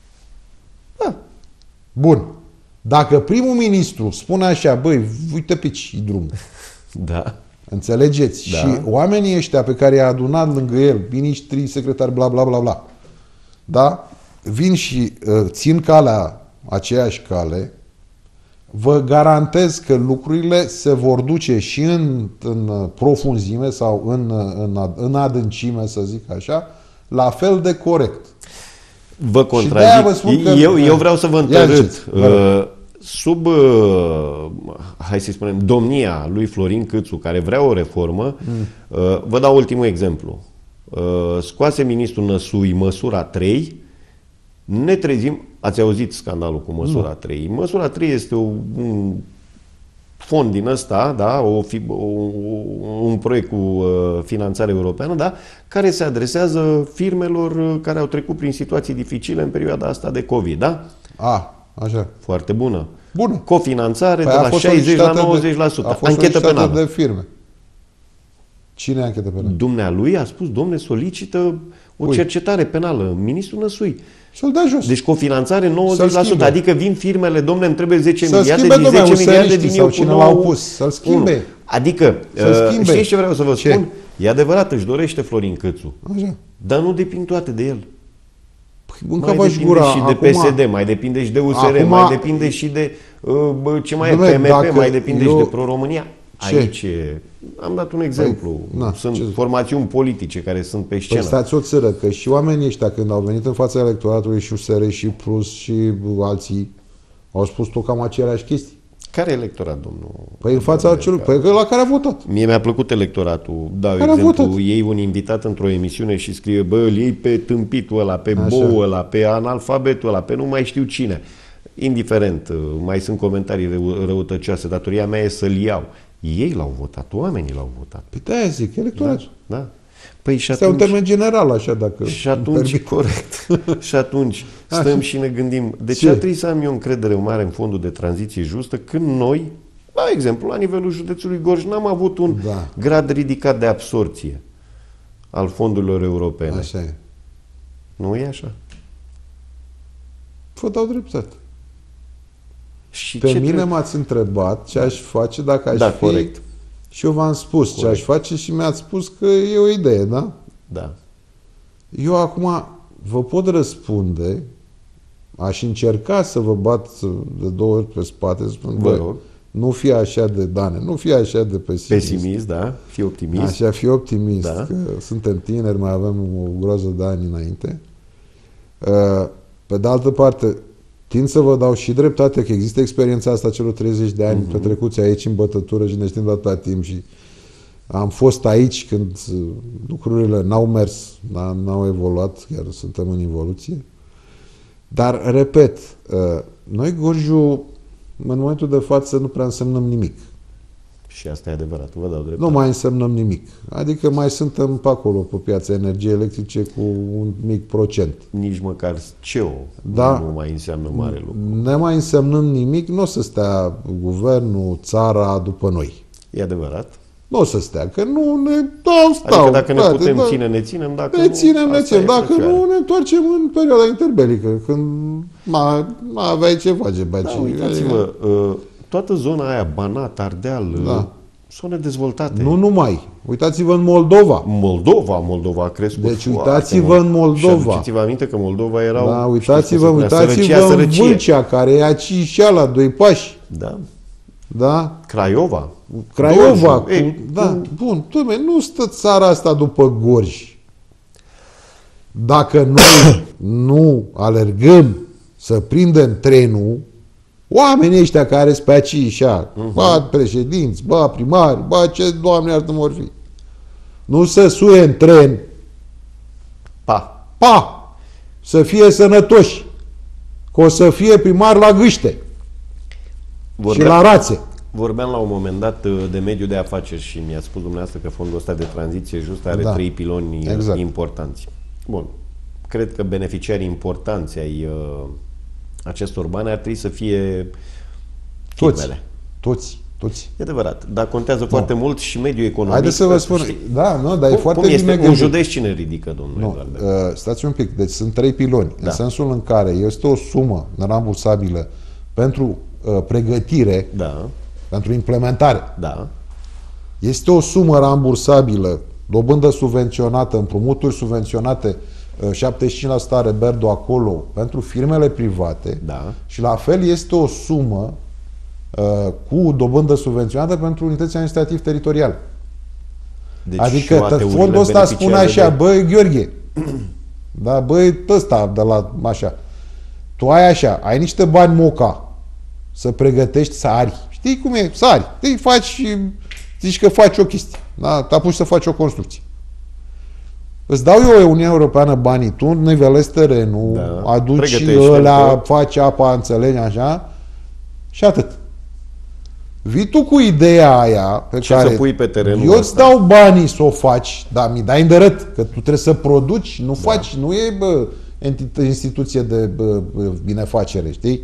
Da. Bun. Dacă primul ministru spune așa, băi, uite pe ce drumul. Da. Înțelegeți? Da. Și oamenii ăștia pe care i-a adunat lângă el, miniștrii, secretari, bla, bla, bla, bla, da? Vin și uh, țin calea, aceeași cale, vă garantez că lucrurile se vor duce și în, în profunzime sau în, în, în adâncime, să zic așa, la fel de corect. Vă de-aia contrazic. vă spun că- eu, eu vreau să vă Ia întărât. ziceți, vă rog. Uh, sub, uh, hai să spunem, domnia lui Florin Câțu, care vrea o reformă, mm. uh, vă dau ultimul exemplu. Uh, scoase ministrul Năsui măsura trei, ne trezim, ați auzit scandalul cu măsura Nu. trei. Măsura trei este o, un fond din ăsta, da, o, fi- o, un proiect cu uh, finanțare europeană, da, care se adresează firmelor uh, care au trecut prin situații dificile în perioada asta de COVID, da? A, așa. Foarte bună. Bună. Cofinanțare Păi de a la fost șaizeci la solicitată nouăzeci la sută. De, a fost Anchetă solicitată penală. de firme. Cine anchetă penală? Dumnealui a spus, domne, solicită o Ui. cercetare penală. Ministrul Năsui. Să-l dea jos. Deci cofinanțare nouăzeci la sută. schimbe. Adică vin firmele, domne, îmi trebuie zece Să-l miliarde, schimbe, din domne, zece miliarde useriștii vin sau eu cu cine nou... l-au pus. Să-l schimbe. Unu. Adică, Să-l uh, schimbe. știți ce vreau să vă Ce? spun? E adevărat, își dorește Florin Câțu. Așa. Dar nu depind toate de el. Păi, încă Mai v-aș depinde gura. și de Acum, P S D, mai depinde și de U S R, Acum- mai depinde și de uh, bă, ce mai Dom'le, e P M P, dacă mai depinde eu- și de Pro-România. Ce? Aici e- am dat un exemplu. na, Sunt ce- formațiuni politice care sunt pe Păi scenă. stați o țără, că și oamenii ăștia când au venit în fața electoratului și U S R și Plus și alții au spus tot cam aceleași chestii. Care electorat, domnul? Păi în fața celui, păi la care a votat. Mie mi-a plăcut electoratul. Dau Care a exemplu, votat? iei un invitat într-o emisiune și scrie, bă, îl iei pe tâmpitul ăla, pe Așa. bou ăla, pe analfabetul ăla, pe nu mai știu cine. Indiferent, mai sunt comentarii rău, răutăcioase. Datoria mea e să-l iau. Ei l-au votat, oamenii l-au votat. Păi de-aia zic, electorat. Da? Da. Păi și Asta e un atunci, termen general, așa, dacă și îmi atunci permit. corect. Și atunci stăm și ne gândim, de ce Ce? ar trebui să am eu încredere mare în fondul de tranziție justă când noi, la exemplu, la nivelul județului Gorj, n-am avut un Da. grad ridicat de absorție al fondurilor europene. Așa e. Nu e așa? Vă dau dreptate. Și Pe ce mine trebuie- m-ați întrebat ce aș face dacă aș Da, fi... corect. Și eu v-am spus ce Corect. aș face și mi-ați spus că e o idee, da? Da. Eu acum vă pot răspunde, aș încerca să vă bat de două ori pe spate, să spun, Vă bă, rog. nu fi așa de dane, nu fi așa de pesimist. Pesimist, da? Fii optimist. Așa, fi optimist, Da. că suntem tineri, mai avem o groază de ani înainte. Uh, Pe de altă parte, tind să vă dau și dreptate că există experiența asta celor treizeci de ani Mhm. petrecuți aici în bătătură și ne știm de atâta timp și am fost aici când uh, lucrurile n-au mers, n- n-au evoluat, chiar suntem în evoluție. Dar, repet, uh, noi Gorjul, în momentul de față, nu prea însemnăm nimic. Și asta e adevărat, vă dau dreptate. Nu mai însemnăm nimic. Adică mai suntem pe acolo, pe piața energiei electrice, cu un mic procent. Nici măcar C E O Da. nu mai înseamnă mare lucru. Ne mai însemnăm nimic, nu o să stea guvernul, țara după noi. E adevărat? Nu o să stea, că nu ne dau, stau. Adică dacă ne frate, putem da. ține, ne ținem, dacă Ne nu, ținem, ne asta ținem. e Dacă frățioară. nu, ne întoarcem în perioada interbelică, când mai, mai aveai ce face. Da, Baci. uitați-vă, uh, toată zona aia, Banat, Ardeal, Da. uh, zone dezvoltate. Nu numai. Uitați-vă în Moldova. Moldova, Moldova a crescut Deci foarte uitați-vă mult. în Moldova. Și aduceți-vă aminte că Moldova erau... Da, știți uitați-vă, cum se spunea, uitați-vă sărăcia, în sărăcie. Vâlcea, care e aici și la doi pași. Da. Da? Craiova. Craiova. Dolju. Ei, Cu, da, bun. Dumne, nu stă țara asta după gorji. Dacă noi nu alergăm să prindem trenul, oamenii ăștia care sunt pe aici și așa, uh-huh. ba președinți, ba primari, ba ce doamne ar vor fi, nu să sue în tren, Pa. pa, să fie sănătoși, că o să fie primar la gâște Vorbeam, și la rațe. vorbeam la un moment dat de mediul de afaceri și mi-a spus dumneavoastră că fondul ăsta de tranziție just are Da. trei piloni Exact. importanți. Bun. Cred că beneficiarii importanți ai uh, acestor bani ar trebui să fie Toți, firmele. toți, toți. E adevărat, dar contează foarte mult și mediul economic. Haideți să vă spun, știi? da, nu, dar e Cum, foarte cum bine este un gândit. județ cine ridică, domnule Nu, Eduarde? uh, stați un pic, deci sunt trei piloni, Da. în sensul în care este o sumă rambursabilă pentru uh, pregătire, Da, pentru implementare. da, Este o sumă rambursabilă, dobândă subvenționată, împrumuturi subvenționate, uh, șaptezeci și cinci la sută are Berdo acolo, pentru firmele private da. și la fel este o sumă uh, cu dobândă subvenționată pentru unități administrativ teritoriale. Deci Adică și O A T-urile fondul ăsta spune așa, beneficiază băi, Gheorghe, da, băi, ăsta de la, așa, tu ai așa, ai niște bani moca să pregătești să ari. Știi cum e? Să ari. Îi faci și zici că faci o chestie. Da? Te apuci să faci o construcție. Îți dau eu Uniunea Europeană banii, tu nivelezi terenul, Da. aduci Pregătești ăla, tot. faci apa, înțelegi, așa, și atât. Vii tu cu ideea aia pe Ce care să pui pe terenul eu îți ăsta? dau banii să o faci, dar mi dai îndărât, că tu trebuie să produci, nu da. faci, nu e bă, enti- instituție de bă, bă, binefacere, știi?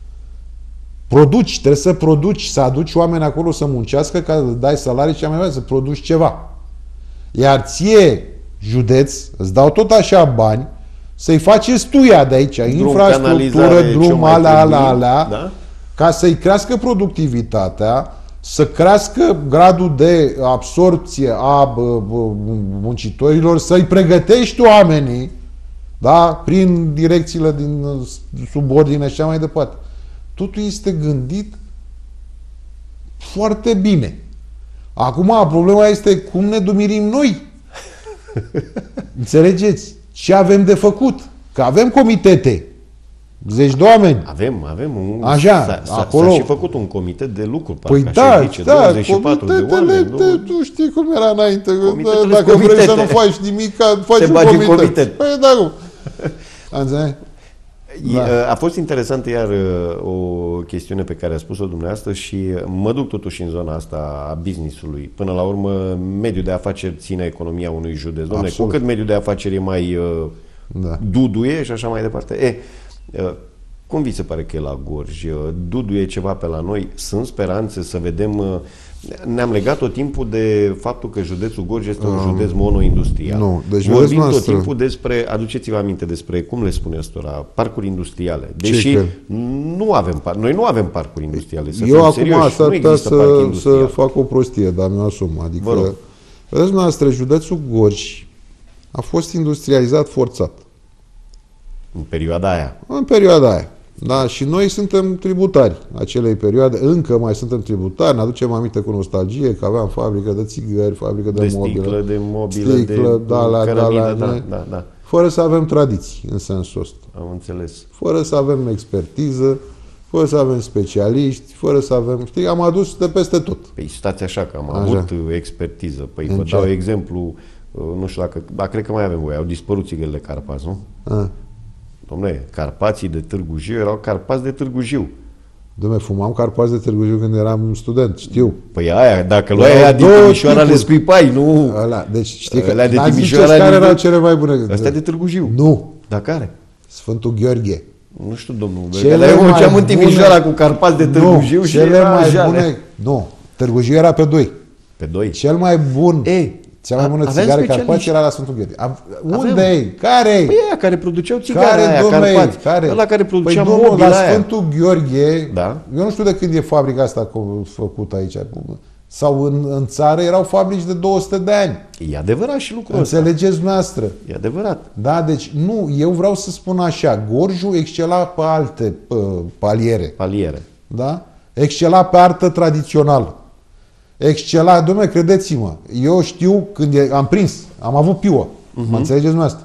Produci, trebuie să produci, să aduci oameni acolo să muncească, ca să dai salarii și mai mai să produci ceva. Iar ție, județ, îți dau tot așa bani, să-i faci stuia de aici, Drum, infrastructură, canalizare, ce drum, mai alea, trebuie, alea, alea, da? ca să-i crească productivitatea, să crească gradul de absorpție a bă, bă, muncitorilor, să-i pregătești oamenii, da, prin direcțiile din subordine și așa mai departe. Totul este gândit foarte bine. Acum, problema este cum ne dumirim noi. Înțelegeți? Ce avem de făcut? Că avem comitete. Zeci de oameni. Avem, avem un... Așa, s-a, s-a, acolo- S-a și făcut un comitet de lucru, Păi parcă da, așa zice, da, douăzeci și patru de comitetele, oameni. de, nu? tu știi cum era înainte, că Comitetele dacă sunt vrei să nu comitete. faci nimic, faci Te un bagi în comitet. comitet. Păi da, cum? Înțelegi? Da. Da. A fost interesantă iar o chestiune pe care a spus-o dumneavoastră și mă duc totuși în zona asta a business-ului. Până la urmă, mediul de afaceri ține economia unui județ. Dom'le, cu Absolut. cât mediul de afaceri e mai uh, Da. duduie și așa mai departe. E, uh, cum vi se pare că e la Gorj? Uh, Duduie ceva pe la noi? Sunt speranțe să vedem... Uh, ne-am legat tot timpul de faptul că județul Gorj este un județ monoindustrial. nu, deci Vorbim vedeți tot noastră- timpul despre, aduceți-vă aminte despre, cum le spune ăstora, parcuri industriale. Deși că? nu avem, par- noi nu avem parcuri industriale. Să Eu fim acum serioși, s-ar nu putea există să, parc să industrial. fac o prostie, dar mi-o asum. Vă Adică, rog. vedeți noastră, județul Gorj a fost industrializat forțat. În perioada aia. În perioada aia. Da, și noi suntem tributari acelei perioade, încă mai suntem tributari, ne aducem aminte cu nostalgie că aveam fabrică de țigări, fabrică de, De mobilă, sticlă, de mobilă, sticlă, de da, la, da, cărămidă, la, da, ne- da, da. fără să avem tradiții în sensul ăsta, Am înțeles. fără să avem expertiză, fără să avem specialiști, fără să avem, știi, am adus de peste tot. Păi stați așa, că am Așa. avut expertiză. Păi În vă ce? dau exemplu, uh, nu știu dacă, dar cred că mai avem voie, au dispărut țigările Carpați, nu? A, Dom'le, Carpații de Târgu Jiu erau Carpați de Târgu Jiu. Dom'le, fumam carpați de Târgu Jiu când eram student, știu. Păi aia, dacă luai aia din Timișoara, le scuipai, nu... Ăla, deci știi că... Alea de n-ați Timișoara, ziceți care nici- erau cele mai bune. Astea de Târgu Jiu. Nu. Dar care? Sfântul Gheorghe. Nu știu, domnul. Cele Dar eu mai mergeam în Timișoara bune- cu carpați de Târgu Nu, Jiu și cele era mai jale. bune... Nu, Târgu Jiu era pe doi. Pe doi. Cel mai bun... E, Cea mai a- bună aveam țigară specialiști. Carpați era la Sfântul Gheorghe. Am- Unde Aveam. e? Care e? Păi aia care produceau țigara Care, aia, domnule, Carpați. care? Ăla care producea păi, domnul, mobila la aia. Sfântul Gheorghe, Da. eu nu știu de când e fabrica asta co- făcută aici. Sau în, în țară erau fabrici de două sute de ani. E adevărat și lucrul ăsta. Înțelegeți noastră. E adevărat. Da, deci nu, eu vreau să spun așa, Gorju excela pe alte pe, paliere, Paliere. da? Excela pe artă tradițională. Excela, dom'le, credeți-mă, eu știu când e, am prins, am avut piuă, uh-huh. mă înțelegeți noastră.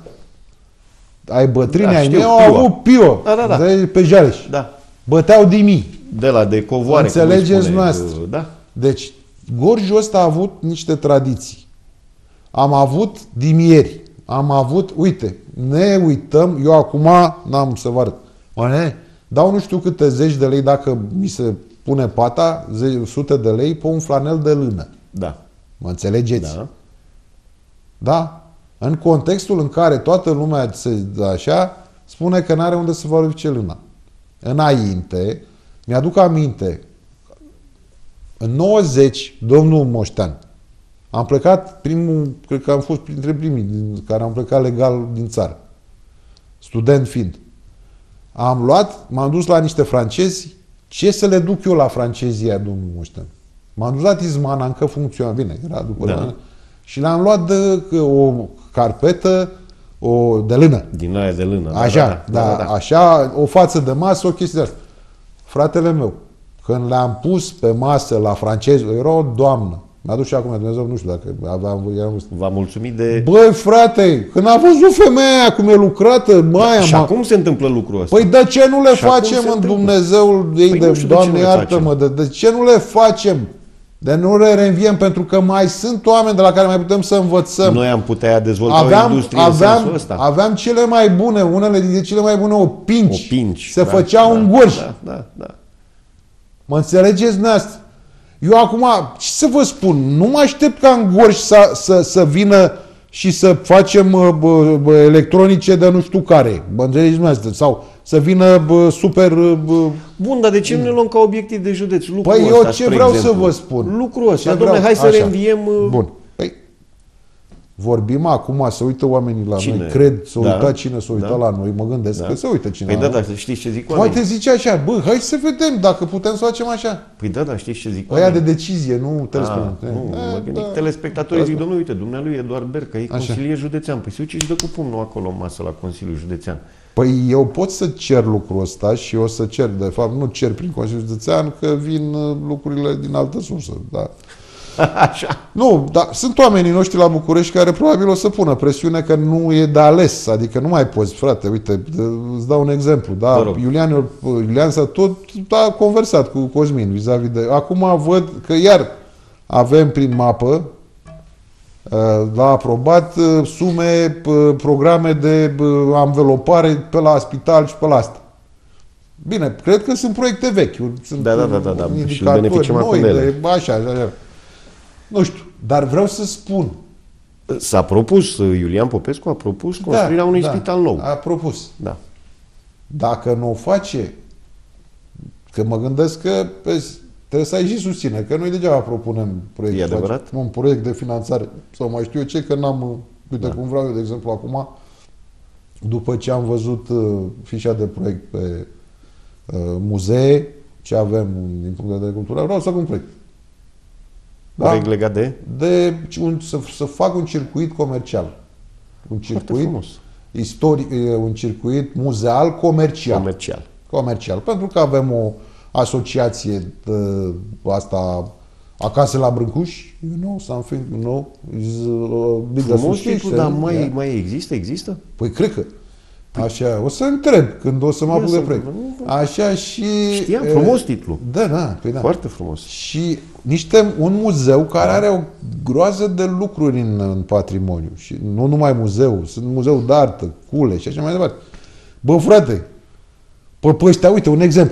Ai bătrâni, Da, ai știu, mei au piuă. avut piuă, Da, da, da. înțelegi? Pe Jareș. Da. Băteau din mii. De la de covoare. cum Înțelegeți îi spune. noastră. Da. Deci, Gorjul ăsta a avut niște tradiții. Am avut dimieri. Am avut, uite, ne uităm, eu acum n-am să vă arăt. Mă, ne, dau nu știu câte zeci de lei dacă mi se pune pata, ze- sute de lei pe un flanel de lână. Da. Mă înțelegeți? Da. Da? În contextul în care toată lumea se așa, spune că n-are unde să valorifice lâna. Înainte, mi-aduc aminte, în nouăzeci, domnul Moștean, am plecat primul, cred că am fost printre primii din care am plecat legal din țară, student fiind. Am luat, m-am dus la niște francezi, ce să le duc eu la francezii aia, domnul Moștean? M-am dus la Tizmana, încă funcționa, bine, era după Da. da. Și le-am luat de o carpetă, o de lână. Din aia de lână. Așa, da, da, da, da. Așa, o față de masă, o chestie de asta. Fratele meu, când le-am pus pe masă la francezi, era o doamnă. Mi-a dus și acum, Dumnezeu, nu știu dacă aveam, eram vârstă. V-a mulțumit de... Băi, frate, când a văzut femeia aia cum e lucrată, mai Și am... acum se întâmplă lucrul ăsta. Păi de ce nu le Și acum facem se în întâmplă. Dumnezeul ei Păi de, nu știu de ce Doamne, nu le iartă-mă, de, de ce nu le facem? De nu le reînviem, pentru că mai sunt oameni de la care mai putem să învățăm. Noi am putea dezvolta aveam, o industrie în aveam, sensul ăsta. aveam cele mai bune, unele dintre cele mai bune opinci. Opinci. Se da, făceau da, în gorj. Da, da, da. Mă înțelegeți noastră? Eu acum, ce să vă spun, nu mă aștept ca în Gorj să, să, să vină și să facem bă, bă, electronice de nu știu care. Mă înțelegeți noastră? Sau să vină bă, super... Bă, Bun, dar de ce nu ne luăm ca obiectiv de județ lucrul Păi eu ăsta, ce spre vreau exemplu? să vă spun? Lucrul ăsta, Ce domnule, vreau- hai să așa. reînviem... uh, Bun. Păi, vorbim acum, să uită oamenii la Cine? noi, cred, să Da. uita cine să uita Da. la noi, mă gândesc Da. că să uită cine Păi la da, noi. da, știți ce zic oamenii? Poate zice așa, bă, hai să vedem dacă putem să facem așa. Păi da, da, știți ce zic Aia de oamenii? decizie, nu Ah, telespectatori. nu, Eh, mă gândic, da. telespectatorii zic, Asta. domnule, uite, dumnealui Eduard Bercă, e Așa. consilier județean. Păi se duce și dă cu pumnul acolo în masă la Consiliul Județean. Păi eu pot să cer lucrul ăsta și o să cer, de fapt, nu cer prin Consiliul Județean, că vin uh, lucrurile din altă sursă. Da. Așa. Nu, dar sunt oamenii noștri la București care probabil o să pună presiune că nu e de ales, adică nu mai poți, frate, uite, îți dau un exemplu, Vă da, rog. Iulian, Iulian s-a tot a conversat cu Cosmin vis-a-vis de... Acum văd că iar avem prin mapă uh, la aprobat uh, sume, uh, programe de uh, anvelopare pe la spital și pe la asta. Bine, cred că sunt proiecte vechi. Sunt Da, da, da, da, da. Și indicatori beneficiem noi, acum de ele. de, așa, așa, așa. Nu știu, dar vreau să spun. S-a propus, Iulian Popescu a propus construirea unui spital nou. A propus. Da. Dacă nu o face, că mă gândesc că pe, trebuie să ai și susține, că noi degeaba propunem proiect. E adevărat? Facem un proiect de finanțare sau mai știu eu ce, că n-am, uite Da. cum vreau eu, de exemplu, acum, după ce am văzut uh, fișa de proiect pe uh, muzee, ce avem din punct de vedere cultural, vreau să fac un proiect. Proiect legat de? De un, să, să fac un circuit comercial. Un Foarte circuit frumos. istoric, un circuit muzeal comercial. Comercial. Comercial. Pentru că avem o asociație de asta acasă la Brâncuș, you know, something, you know, is a big Frumos association. titlu, dar mai, yeah. mai există? Există? Păi cred că. Așa, o să întreb când o să mă Ia apuc de să- proiect. Așa și... Știam, e, frumos titlu. Da, da, păi da. Foarte frumos. Și niște, un muzeu care are o groază de lucruri în, în patrimoniu. Și nu numai muzeu, sunt muzeu de artă, cule și așa mai departe. Bă, frate, pe, pe ăștia, uite, un exemplu.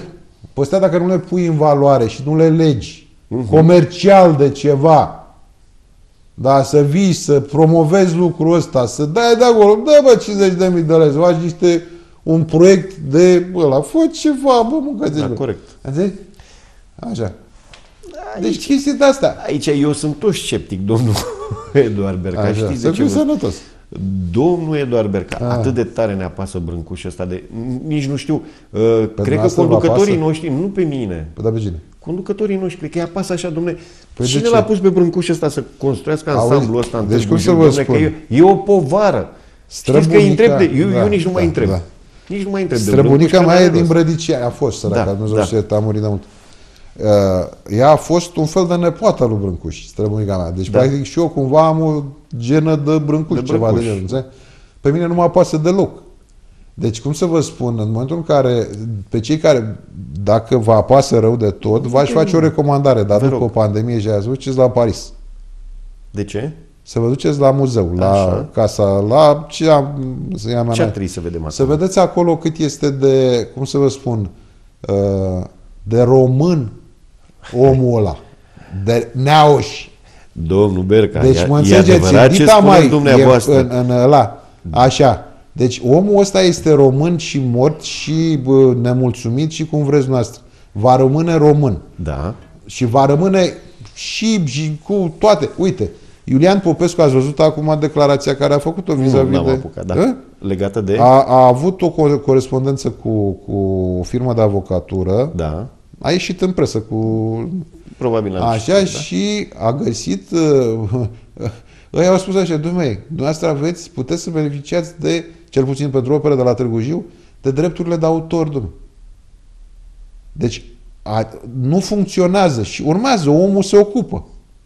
Pe astea dacă nu le pui în valoare și nu le legi uh-huh. comercial de ceva, da, să vii, să promovezi lucrul ăsta, să dai de acolo, dă bă cincizeci de mii de lei, să faci niște, un proiect de ăla, fă ceva, bă, mâncați. Da, corect. Înțelegi? Așa. Deci chestii de astea. Aici eu sunt tot sceptic, domnul Eduard Berca. Așa, știți să de ce? fiu sănătos. Domnul Eduard Berca, A. atât de tare ne apasă brâncușul ăsta de... Nici nu știu, uh, cred că dumneavoastră vă conducătorii apasă? noștri, nu pe mine, Păi da, pe cine? conducătorii noștri, cred că îi apasă așa, domnule, Păi de cine ce? l-a pus pe brâncușul ăsta să construiască Auzi, ansamblul ăsta în deci Târgu cum să Jiu, vă domnule, spun? că e, e o povară. Știți că îi întreb de... Eu, da, eu nici nu da, mai întreb. da. Nici nu mai întreb de Străbunica brâncuș, mea că e n-are din rost. Brădicea, a fost săraca, Da, Dumnezeu da. știe, a murit de mult. Uh, ea a fost un fel de nepoată lui Brâncuș, străbunica mea. Deci, Da. practic, și eu cumva am o genă de Brâncuș, De ceva de Brâncuș. genul. înțelegi? Pe mine nu mă apasă deloc. Deci, cum să vă spun, în momentul în care, pe cei care, dacă vă apasă rău de tot, v-aș face o recomandare, dar Vă după rog. pandemie și aia, să vă duceți la Paris. De ce? Să vă duceți la muzeu, la Așa. casa, la ce am, să ia mea Ce ar mea. trebui să vedem Să acum? vedeți acolo cât este de, cum să vă spun, uh, de român omul ăla. De neauș. Domnul Berca, Deci e, mă e înțelegeți, adevărat ce dita spuneți mai dumneavoastră. e în, în ăla. Așa. Deci omul ăsta este român și mort și bă, nemulțumit și cum vreți noastră. Va rămâne român. Da. Și va rămâne și, și cu toate. Uite, Iulian Popescu, ați văzut acum declarația care a făcut-o Nu, vis-a-vis n-am de... apucat, da. Hă? Legată de... A, a avut o co- corespondență cu, cu o firmă de avocatură. Da. A ieșit în presă cu... Probabil am Așa citit, da. și a găsit... Uh, ăia au spus așa, dom'le, dumneavoastră aveți, puteți să beneficiați de, cel puțin pentru opere de la Târgu Jiu, de drepturile de autor, dom'le. Deci a, nu funcționează și urmează, omul se ocupă.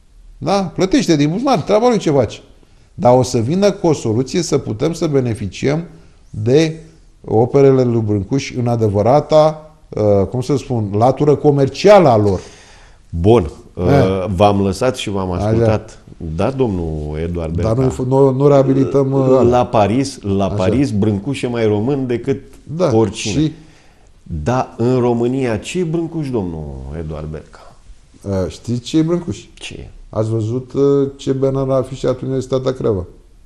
Da? Plătește din buzunar, treaba lui ce face. Dar o să vină cu o soluție să putem să beneficiem de operele lui Brâncuș în adevărata, uh, cum să spun, latură comercială a lor. Bun. Uh, Eh. V-am lăsat și v-am ascultat. Da, domnul Eduard Berca. Dar noi nu, nu reabilităm... uh, La Paris, la Paris, Brâncuș e mai român decât da, oricine. și Da, în România, ce e Brâncuș, domnul Eduard Berca? uh, știți ce e Brâncuș? Ce e? Ați văzut uh, ce banner a afișat Universitatea Craiova?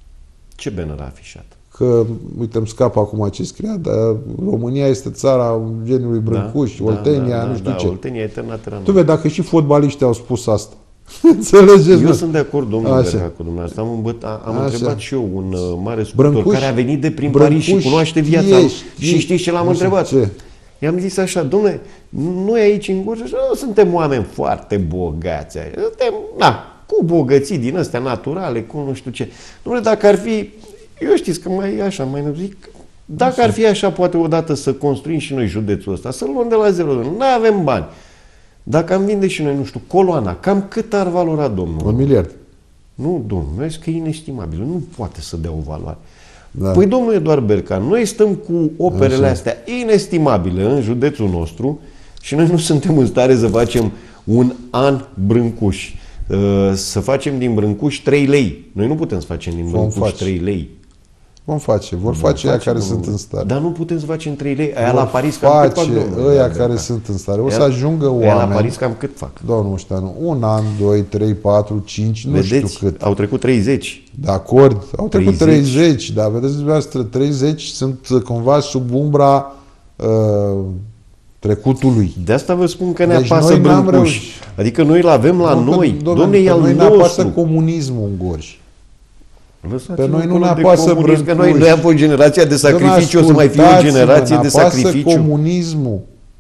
Ce banner a afișat? Că, uite, îmi scapă acum ce scria, dar România este țara geniului Brâncuș, Da, Oltenia, da, da, nu știu da, ce. Oltenia eterna terană. Tu vezi, dacă și fotbaliștii au spus asta. Înțelegeți? Eu mă? sunt de acord, domnul Așa. Berca, cu dumneavoastră. Am, îmbăt, am Așa. întrebat și eu un uh, mare sculptor Brâncuș- care a venit de prin Brâncuș Paris și cunoaște viața. ești, și știți ce l-am nu știu întrebat? ce. I-am zis așa, domnule, noi aici în Gorj nu suntem oameni foarte bogați. Suntem, na, cu bogății din astea naturale, cu nu știu ce. Domnule, dacă ar fi, eu știți că mai e așa, mai zic, dacă ar fi așa, poate odată să construim și noi județul ăsta, să-l luăm de la zero. Nu avem bani. Dacă am vinde și noi, nu știu, coloana, cam cât ar valora, domnul? Un miliard. Nu, domnul, noi zic că e inestimabil. Nu poate să dea o valoare. Da. Păi, domnul Eduard Berca, noi stăm cu operele Așa. astea inestimabile în județul nostru și noi nu suntem în stare să facem un an Brâncuș. Uh, Să facem din Brâncuș trei lei. Noi nu putem să facem din Vom Brâncuș face. trei lei. Vom face. Vor face aia care sunt în stare. Dar nu putem să facem trei lei. Aia Vor la Paris cam cât fac, face domnul ăia Eduard care Berca? sunt în stare. O să Aia- ajungă aia la oameni. Paris cam cât fac? Domnul Moșteanu, un an, doi, trei, patru, cinci, nu Vedeți? știu cât. Au trecut treizeci. De acord, au trecut treizeci. treizeci, dar vedeți dumneavoastră, treizeci sunt uh, cumva sub umbra uh, trecutului. De asta vă spun că ne Deci apasă noi n-am Brâncuș. reușit. Adică noi îl avem la Nu, că, noi. domnule, Domne, e pe al noi ne apasă nostru. comunismul în Gorj. Lăsați-mă Pe noi nu acolo ne de apasă comunism, că noi, Brâncuș. noi am fost generația de sacrificiu, o să mai fie o Domnule, generație de ascultați-mă, ne apasă sacrificiu. comunismul.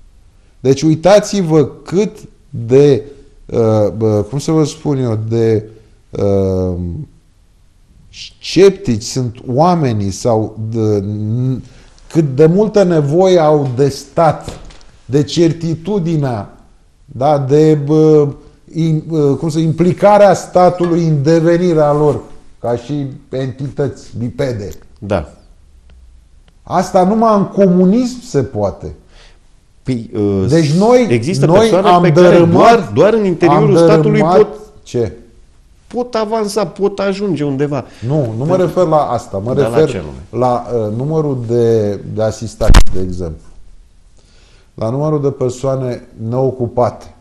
Deci uitați-vă cât de, uh, bă, cum să vă spun eu, de uh, sceptici sunt oamenii sau de, n- cât de multă nevoie au de stat, de certitudinea, da, de bă, in, bă, cum să, implicarea statului în devenirea lor ca și entități bipede. Da. Asta numai în comunism se poate. Păi, uh, Deci noi, există noi persoane am pe care dărâmat, doar, doar în interiorul am statului dărâmat- pot, Ce? pot avansa, pot ajunge undeva. Nu, nu mă refer la asta. Mă Dar la refer ce la, la uh, numărul de, de asistați, de exemplu. la numărul de persoane neocupate,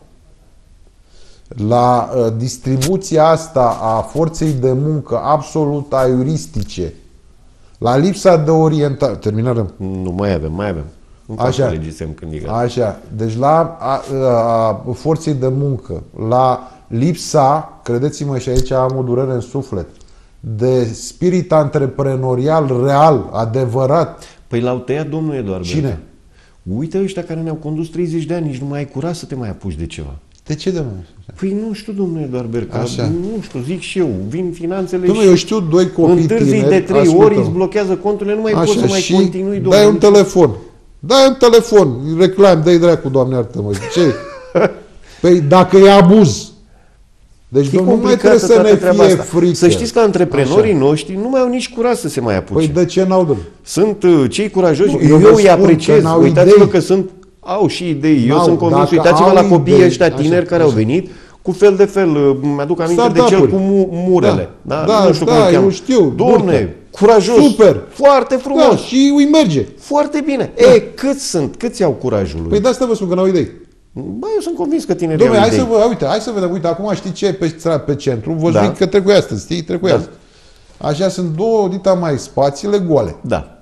la uh, distribuția asta a forței de muncă absolut aiuristice, la lipsa de orientare... Terminăm? Nu, mai avem, mai avem. Așa, când e așa. Deci la a, a, a, forței de muncă, la lipsa, credeți-mă și aici am o durere în suflet, de spirit antreprenorial real, adevărat. Păi l-au tăiat domnul Eduard Cine? Berca. Uite ăștia care ne-au condus treizeci de ani, nici nu mai ai curaj să te mai apuci de ceva. De ce, domnule? Păi nu știu, domnul Eduard Berca, Așa. nu știu, zic și eu, vin finanțele Dom'le, și eu știu doi copii întârzi tineri, de trei ascultă-mă. ori, îți blochează conturile, nu mai Așa, poți să mai și continui, domnule. dai un telefon. Dai un telefon, reclam, dai dracu, Doamne iartă-mă. Ce? Păi dacă e abuz. Deci, E domnule, nu mai trebuie să ne fie asta. frică. Să știți că antreprenorii Așa. noștri nu mai au nici curaj să se mai apuce. Păi de ce n-au, domnule? Sunt uh, cei curajoși, Nu, eu, eu vă eu îi spun apreciez, că n-au uitați-vă idei. că sunt, au și idei, eu N-au, sunt convins, dacă uitați-vă au la copiii idei, ăștia tineri așa, care au așa. venit cu fel de fel, uh, mi-aduc aminte de cel Startup-uri. cu mu murele. Da, Da, nu știu da, cum îl cheamă. eu știu, Domne, Burtă. curajos, Super. foarte frumos, Da, și îi merge. foarte bine. Da. E, câți sunt, câți au curajul lui? Păi de asta vă spun că n-au idei. Bă, eu sunt convins că tinerii Dom'le, au hai idei. să vă, uite, hai să vedem, uite, acum știi ce e pe, stra- pe centru? Vă Da. zic că trebuie astăzi, știi? Trebuie Da. astăzi. Așa sunt două dita mai spațiile goale. Da.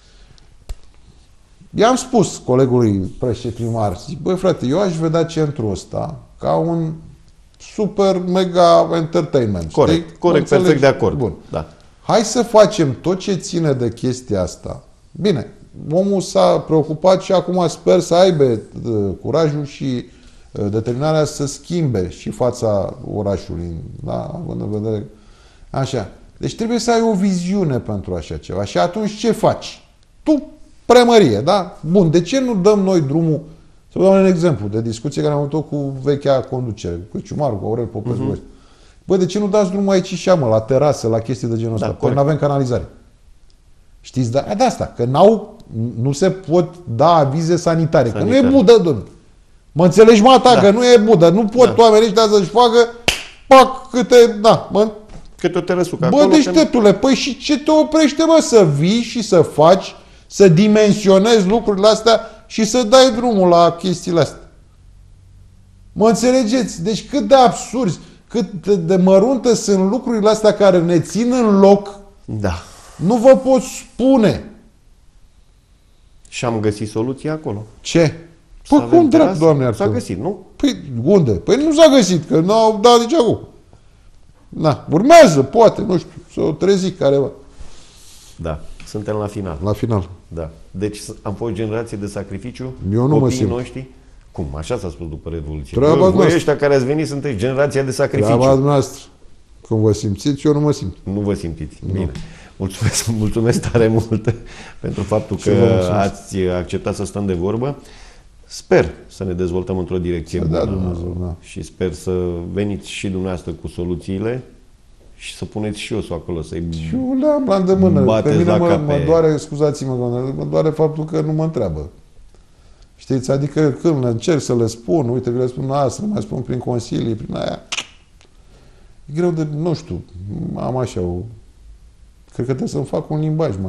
I-am spus colegului președinte, zic, băi frate, eu aș vedea centrul ăsta ca un super mega entertainment. Corect, știi? corect, Înțelegi? perfect de acord. Bun. Da. Hai să facem tot ce ține de chestia asta. Bine, omul s-a preocupat și acum sper să aibă uh, curajul și uh, determinarea să schimbe și fața orașului. Da? Având în vedere. Așa. Deci trebuie să ai o viziune pentru așa ceva. Și atunci ce faci? Tu, primărie, da? Bun, de ce nu dăm noi drumul? Să vă dau un exemplu de discuție care am avut-o cu vechea conducere, cu Ciumaru, cu Aurel Popescu. Uh-huh. Bă, de ce nu dați drumul aici și mă, la terasă, la chestii de genul ăsta? Da, Păi nu avem canalizare. Știți, da, de asta, că n-au, nu se pot da avize sanitare, sanitare. Că nu e budă, domnule. Mă înțelegi, mata, da. Că nu e budă. Nu pot da. oamenii ăștia să-și facă, pac, câte, da, mă. Câte o terăsucă Bă, acolo. deșteptule, păi și ce te oprește, bă, să vii și să faci, să dimensionezi lucrurile astea și să dai drumul la chestiile astea. Mă înțelegeți? Deci cât de absurzi, cât de mărunte sunt lucrurile astea care ne țin în loc, Da. nu vă pot spune. Și am găsit soluția acolo. Ce? Să Păi avem cum dracu, terasă? Doamne S-a iartă-mă? găsit, nu? Păi unde? Păi nu s-a găsit, că n-au dat nici acum. Na, urmează, poate, nu știu, să o trezi careva. Da. Suntem la final. La final. Da. Deci am fost generație de sacrificiu. Eu nu mă copiii simt. noștri. Cum? Așa s-a spus după Revoluție. Treaba Bă, voi noastră. ăștia care ați venit sunteți generația de sacrificiu. Treaba noastră. Cum vă simțiți, eu nu mă simt. Nu vă simțiți. Bine. Mulțumesc, mulțumesc tare mult pentru faptul Și că vă mulțumesc. ați acceptat să stăm de vorbă. Sper să ne dezvoltăm într-o direcție Să bună dea Dumnezeu, da. și sper să veniți și dumneavoastră cu soluțiile și să puneți și eu să acolo, să-i Eu le-am la îndemână. Pe bateți mine la mă, cap mă pe- doare, scuzați-mă, doamne, mă doare faptul că nu mă întreabă. Știți? Adică când încerc să le spun, uite, vi le spun asta, mai spun prin consilii, prin aia. E greu de, nu știu, am așa o... Cred că trebuie să-mi fac un limbaj mai...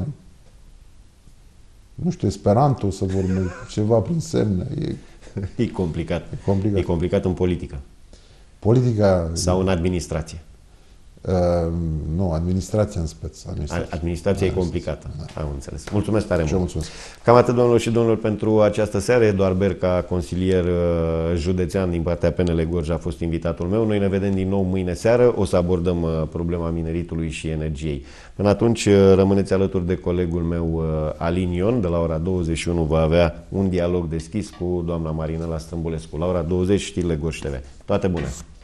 Nu știu, Esperanto să vorbesc, ceva prin semne. E E complicat. E complicat. E complicat în politică politica... sau în administrație. Uh, nu, administrația în speț. Administrația, Administrația e complicată. Am înțeles. Mulțumesc tare Și eu mult. mulțumesc. Cam atât, domnilor și domnilor, pentru această seară. Eduard Berca, consilier uh, județean din partea P N L Gorj, a fost invitatul meu. Noi ne vedem din nou mâine seară. O să abordăm uh, problema mineritului și energiei. Până atunci, uh, rămâneți alături de colegul meu, uh, Alin Ion. De la ora douăzeci și unu va avea un dialog deschis cu doamna Marinela Stâmbulescu. La ora douăzeci, știrile Gorj T V. Toate bune!